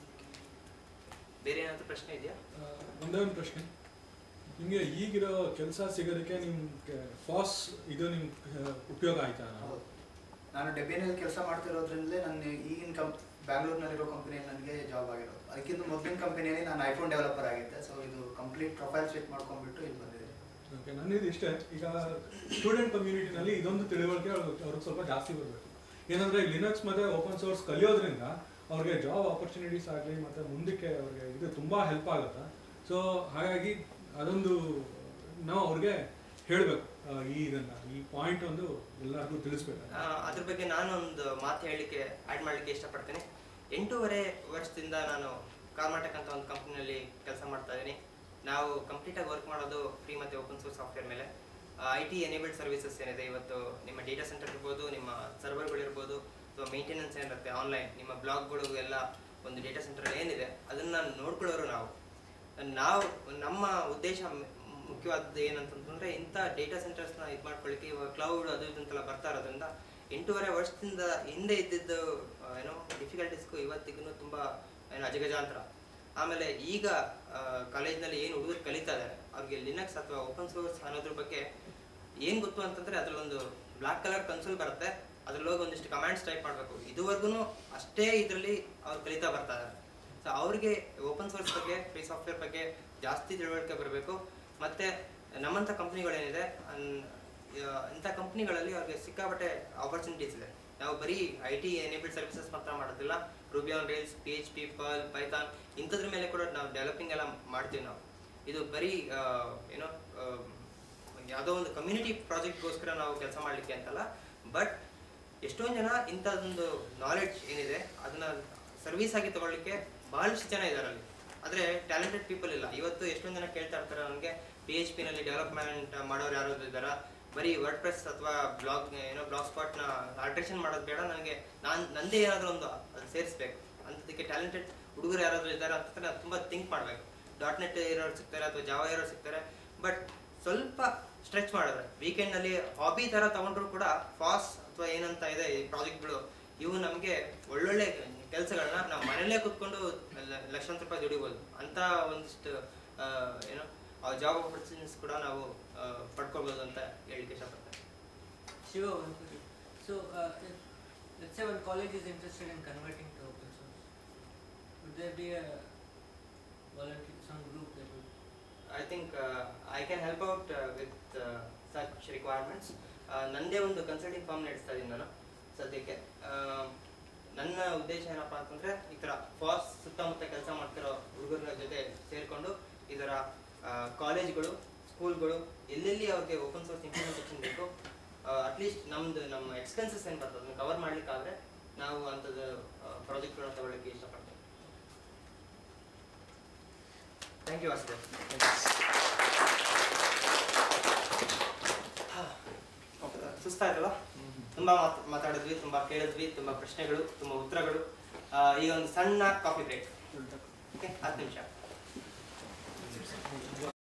ಬೇರೆ ಏನಾದರೂ ಪ್ರಶ್ನೆ ಇದೆಯಾ? ಒಂದೇ ಒಂದು ಪ್ರಶ್ನೆ, ನಿಮಗೆ ಈಗಿರೋ ಕೆಲಸ ಸಿಗೋದಕ್ಕೆ ನಿಮ್ಗೆ ಫಾಸ್ ಇದು ನಿಮ್ಗೆ ಉಪಯೋಗ ಆಯ್ತಾ? ನಾನು ಡೆಬಿನಲ್ಲಿ ಕೆಲಸ ಮಾಡ್ತಿರೋದ್ರಿಂದಲೇ ನನ್ನ ಈಗಿನ ಬ್ಯಾಂಗ್ಳೂರ್ನಲ್ಲಿರೋ ಕಂಪನಿಯಲ್ಲಿ ನನಗೆ ಜಾಬ್ ಆಗಿರೋದು. ಅದಕ್ಕಿಂತ ಮೊದಲಿನ ಕಂಪನಿಯಲ್ಲಿ ನಾನು ಐಫೋನ್ ಡೆವಲಪರ್ ಆಗಿದ್ದೆ. ಸೊ ಇದು ಕಂಪ್ಲೀಟ್ ಪ್ರೊಫೈಲ್ ಚೆಕ್ ಮಾಡ್ಕೊಂಡ್ಬಿಟ್ಟು ಇಲ್ಲಿ ಬಂದಿದೆ. ಓಕೆ, ನನ್ನಿದು ಇಷ್ಟೇ. ಈಗ ಸ್ಟೂಡೆಂಟ್ ಕಮ್ಯುನಿಟಿನಲ್ಲಿ ಇದೊಂದು ತಿಳುವಳಿಕೆ ಅವ್ರಿಗೆ ಸ್ವಲ್ಪ ಜಾಸ್ತಿ ಬರಬೇಕು. ಏನಂದರೆ ಲಿನಕ್ಸ್ ಮತ್ತು ಓಪನ್ ಸೋರ್ಸ್ ಕಲಿಯೋದ್ರಿಂದ ಅವ್ರಿಗೆ ಜಾಬ್ ಆಪರ್ಚುನಿಟೀಸ್ ಆಗಲಿ ಮತ್ತು ಮುಂದಕ್ಕೆ ಅವ್ರಿಗೆ ಇದು ತುಂಬ ಹೆಲ್ಪ್ ಆಗುತ್ತೆ. ಸೊ ಹಾಗಾಗಿ ಅದೊಂದು ನಾವು ಅವ್ರಿಗೆ ಹೇಳಬೇಕು, ಈ ಪಾಯಿಂಟ್ ಒಂದು ಎಲ್ಲರಿಗೂ ತಿಳಿಸ್ಬೇಕು. ಅದ್ರ ಬಗ್ಗೆ ನಾನು ಒಂದು ಮಾತು ಹೇಳಲಿಕ್ಕೆ ಆ್ಯಡ್ ಮಾಡಲಿಕ್ಕೆ ಇಷ್ಟಪಡ್ತೀನಿ. 8.5 ವರ್ಷದಿಂದ ನಾನು ಕಾರ್ಮಾಟೆಕ್ ಅಂತ ಒಂದು ಕಂಪ್ನಿಯಲ್ಲಿ ಕೆಲಸ ಮಾಡ್ತಾ ಇದ್ದೀನಿ. ನಾವು ಕಂಪ್ಲೀಟಾಗಿ ವರ್ಕ್ ಮಾಡೋದು ಫ್ರೀ ಮತ್ತು ಓಪನ್ ಸೋರ್ಸ್ ಸಾಫ್ಟ್ವೇರ್ ಮೇಲೆ. IT ಎನೇಬಲ್ಡ್ ಸರ್ವಿಸಸ್ ಏನಿದೆ, ಇವತ್ತು ನಿಮ್ಮ ಡೇಟಾ ಸೆಂಟರ್ ಇರ್ಬೋದು, ನಿಮ್ಮ ಸರ್ವರ್ಗಳಿರ್ಬೋದು, ಅಥವಾ ಮೇಂಟೆನೆನ್ಸ್ ಏನಿರುತ್ತೆ ಆನ್ಲೈನ್, ನಿಮ್ಮ ಬ್ಲಾಗ್ಗಳು ಎಲ್ಲ ಒಂದು ಡೇಟಾ ಸೆಂಟರ್ ಏನಿದೆ ಅದನ್ನು ನೋಡ್ಕೊಳ್ಳೋರು ನಾವು. ನಮ್ಮ ಉದ್ದೇಶ ಮುಖ್ಯವಾದದ್ದು ಏನಂತಂದ್ರೆ ಇಂಥ ಡೇಟಾ ಸೆಂಟರ್ಸ್ನ ಇದು ಮಾಡ್ಕೊಳ್ಳಿಕ್ಕೆ ಇವಾಗ ಕ್ಲೌಡ್ ಅದು ಇದಂತೆಲ್ಲ ಬರ್ತಾ ಇರೋದ್ರಿಂದ 8.5 ವರ್ಷದಿಂದ ಹಿಂದೆ ಇದ್ದಿದ್ದು ಏನೋ ಡಿಫಿಕಲ್ಟೀಸ್ಗೂ ಇವತ್ತಿಗೂ ತುಂಬ ಏನೋ ಅಜಗಜಾಂತರ. ಆಮೇಲೆ ಈಗ ಕಾಲೇಜ್ನಲ್ಲಿ ಏನು ಹುಡುಗರು ಕಲಿತಾ ಇದ್ದಾರೆ ಅವ್ರಿಗೆ ಲಿನಕ್ಸ್ ಅಥವಾ ಓಪನ್ ಸೋರ್ಸ್ ಅನ್ನೋದ್ರ ಬಗ್ಗೆ ಏನು ಗೊತ್ತು ಅಂತಂದರೆ ಅದರಲ್ಲೊಂದು ಬ್ಲ್ಯಾಕ್ ಕಲರ್ ಕನ್ಸೋಲ್ ಬರುತ್ತೆ, ಅದ್ರಲ್ಲಿ ಹೋಗಿ ಒಂದಿಷ್ಟು ಕಮಾಂಡ್ಸ್ ಟೈಪ್ ಮಾಡಬೇಕು. ಇದುವರೆಗೂ ಅಷ್ಟೇ ಇದರಲ್ಲಿ ಅವ್ರು ಕಲಿತಾ ಬರ್ತಾ ಇದ್ದಾರೆ. ಸೊ ಅವ್ರಿಗೆ ಓಪನ್ ಸೋರ್ಸ್ ಬಗ್ಗೆ, ಫ್ರೀ ಸಾಫ್ಟ್ವೇರ್ ಬಗ್ಗೆ ಜಾಸ್ತಿ ತಿಳುವಳಿಕೆ ಬರಬೇಕು. ಮತ್ತು ನಮ್ಮಂಥ ಕಂಪ್ನಿಗಳೇನಿದೆ ಇಂಥ ಕಂಪ್ನಿಗಳಲ್ಲಿ ಅವ್ರಿಗೆ ಸಿಕ್ಕಾಪಟ್ಟೆ ಆಪರ್ಚುನಿಟೀಸ್ ಇದೆ. ನಾವು ಬರೀ IT ಎನೇಬಲ್ಡ್ ಸರ್ವಿಸಸ್ ಮಾತ್ರ ಮಾಡೋದಿಲ್ಲ, Ruby on Rails, PHP, Perl, Python ಇಂಥದ್ರ ಮೇಲೆ ಕೂಡ ನಾವು ಡೆವಲಪಿಂಗ್ ಎಲ್ಲ ಮಾಡ್ತೀವಿ. ನಾವು ಇದು ಬರೀ ಏನೋ ಯಾವುದೋ ಒಂದು ಕಮ್ಯುನಿಟಿ ಪ್ರಾಜೆಕ್ಟ್ಗೋಸ್ಕರ ನಾವು ಕೆಲಸ ಮಾಡಲಿಕ್ಕೆ ಅಂತಲ್ಲ, ಬಟ್ ಎಷ್ಟೊಂದು ಜನ ಇಂಥದ್ದೊಂದು ನಾಲೆಡ್ಜ್ ಏನಿದೆ ಅದನ್ನು ಸರ್ವಿಸ್ ಆಗಿ ತಗೊಳ್ಳಿಕ್ಕೆ ಭಾಳಷ್ಟು ಜನ ಇದ್ದಾರೆ ಅಲ್ಲಿ. ಆದರೆ ಟ್ಯಾಲೆಂಟೆಡ್ ಪೀಪಲ್ ಇಲ್ಲ. ಇವತ್ತು ಎಷ್ಟೊಂದು ಜನ ಕೇಳ್ತಾ ಇರ್ತಾರೆ ನನಗೆ PHPನಲ್ಲಿ ಡೆವಲಪ್ಮೆಂಟ್ ಮಾಡೋರು ಯಾರು ಇದ್ದಾರಾ, ಬರೀ ವರ್ಡ್ ಪ್ರೆಸ್ ಅಥವಾ ಬ್ಲಾಗ್ ಸ್ಪಾಟ್ನ ಆಲ್ಟ್ರೇಷನ್ ಮಾಡೋದು ಬೇಡ, ನನಗೆ ನಂದೇ ಏನಾದರೂ ಒಂದು ಅದು ಸೇರಿಸ್ಬೇಕು ಅಂಥದಕ್ಕೆ ಟ್ಯಾಲೆಂಟೆಡ್ ಹುಡುಗರು ಯಾರಾದರೂ ಇದ್ದಾರೆ ಅಂತಂದರೆ ನಾನು ತುಂಬ ಥಿಂಕ್ ಮಾಡಬೇಕು. .NET ಇರೋರು ಸಿಗ್ತಾರೆ ಅಥವಾ ಜಾವಾ ಇರೋರು ಸಿಗ್ತಾರೆ, ಬಟ್ ಸ್ವಲ್ಪ ಸ್ಟ್ರೆಚ್ ಮಾಡಿದ್ರೆ ವೀಕೆಂಡ್ನಲ್ಲಿ ಹಾಬಿ ಥರ ತೊಗೊಂಡ್ರು ಕೂಡ ಫಾಸ್ ಅಥವಾ ಏನಂತ ಇದೆ ಈ ಪ್ರಾಜೆಕ್ಟ್ಗಳು, ಇವು ನಮಗೆ ಒಳ್ಳೊಳ್ಳೆ ಕೆಲಸಗಳನ್ನ ನಾವು ಮನೆಯಲ್ಲೇ ಕೂತ್ಕೊಂಡು ಲಕ್ಷಾಂತರ ರೂಪಾಯಿ ದುಡಿಬೋದು ಅಂತ ಒಂದಿಷ್ಟು ಏನೋ ಜಾಬ್ ಆಪರ್ಚುನಿಟೀಸ್ ಕೂಡ ನಾವು ಪಡ್ಕೊಳ್ಬೋದು ಅಂತ ಹೇಳಿಕ್ಕೆ ಇಷ್ಟಪಡ್ತೇನೆ. Shiva, so let's say one college is interested in converting to open source, would there be a volunteer, some group that would? I think I can help out with such requirements. ನಂದೇ ಒಂದು ಕನ್ಸಲ್ಟಿಂಗ್ ಫಾರ್ಮ್ ನಡೆಸ್ತಾ ಇದ್ದೀನಿ ನಾನು ಸದ್ಯಕ್ಕೆ. ನನ್ನ ಉದ್ದೇಶ ಏನಪ್ಪ ಅಂತಂದರೆ ಈ ಥರ ಫಾಸ್ ಸುತ್ತಮುತ್ತ ಕೆಲಸ ಮಾಡ್ತಿರೋ ಹುಡುಗರ ಜೊತೆ ಸೇರಿಕೊಂಡು ಇದರ ಕಾಲೇಜ್ಗಳು, ಸ್ಕೂಲ್ಗಳು ಎಲ್ಲೆಲ್ಲಿ ಅವ್ರಿಗೆ ಓಪನ್ ಸೋರ್ಸ್ ಇಂಪ್ಲಿಮೆಂಟೇಷನ್ ಬೇಕು, ಅಟ್ಲೀಸ್ಟ್ ನಮ್ಮ ಎಕ್ಸ್ಪೆನ್ಸಸ್ ಏನು ಬರ್ತದೆ ಅದನ್ನು ಕವರ್ ಮಾಡಲಿಕ್ಕಾದರೆ ನಾವು ಅಂಥದ್ದು ಪ್ರಾಜೆಕ್ಟ್ಗಳನ್ನ ತಗೊಳ್ಳೋಕ್ಕೆ ಇಷ್ಟಪಡ್ತೇವೆ. Thank you Vasudev. ಸುಸ್ತಾಯ್ತಲ್ಲ? ತುಂಬ ಮಾತಾಡಿದ್ವಿ, ತುಂಬ ಕೇಳಿದ್ವಿ, ತುಂಬ ಪ್ರಶ್ನೆಗಳು, ತುಂಬ ಉತ್ತರಗಳು. ಈಗ ಒಂದು ಸಣ್ಣ ಕಾಫಿ ಬ್ರೇಕ್. ಓಕೆ, 10 ನಿಮಿಷ.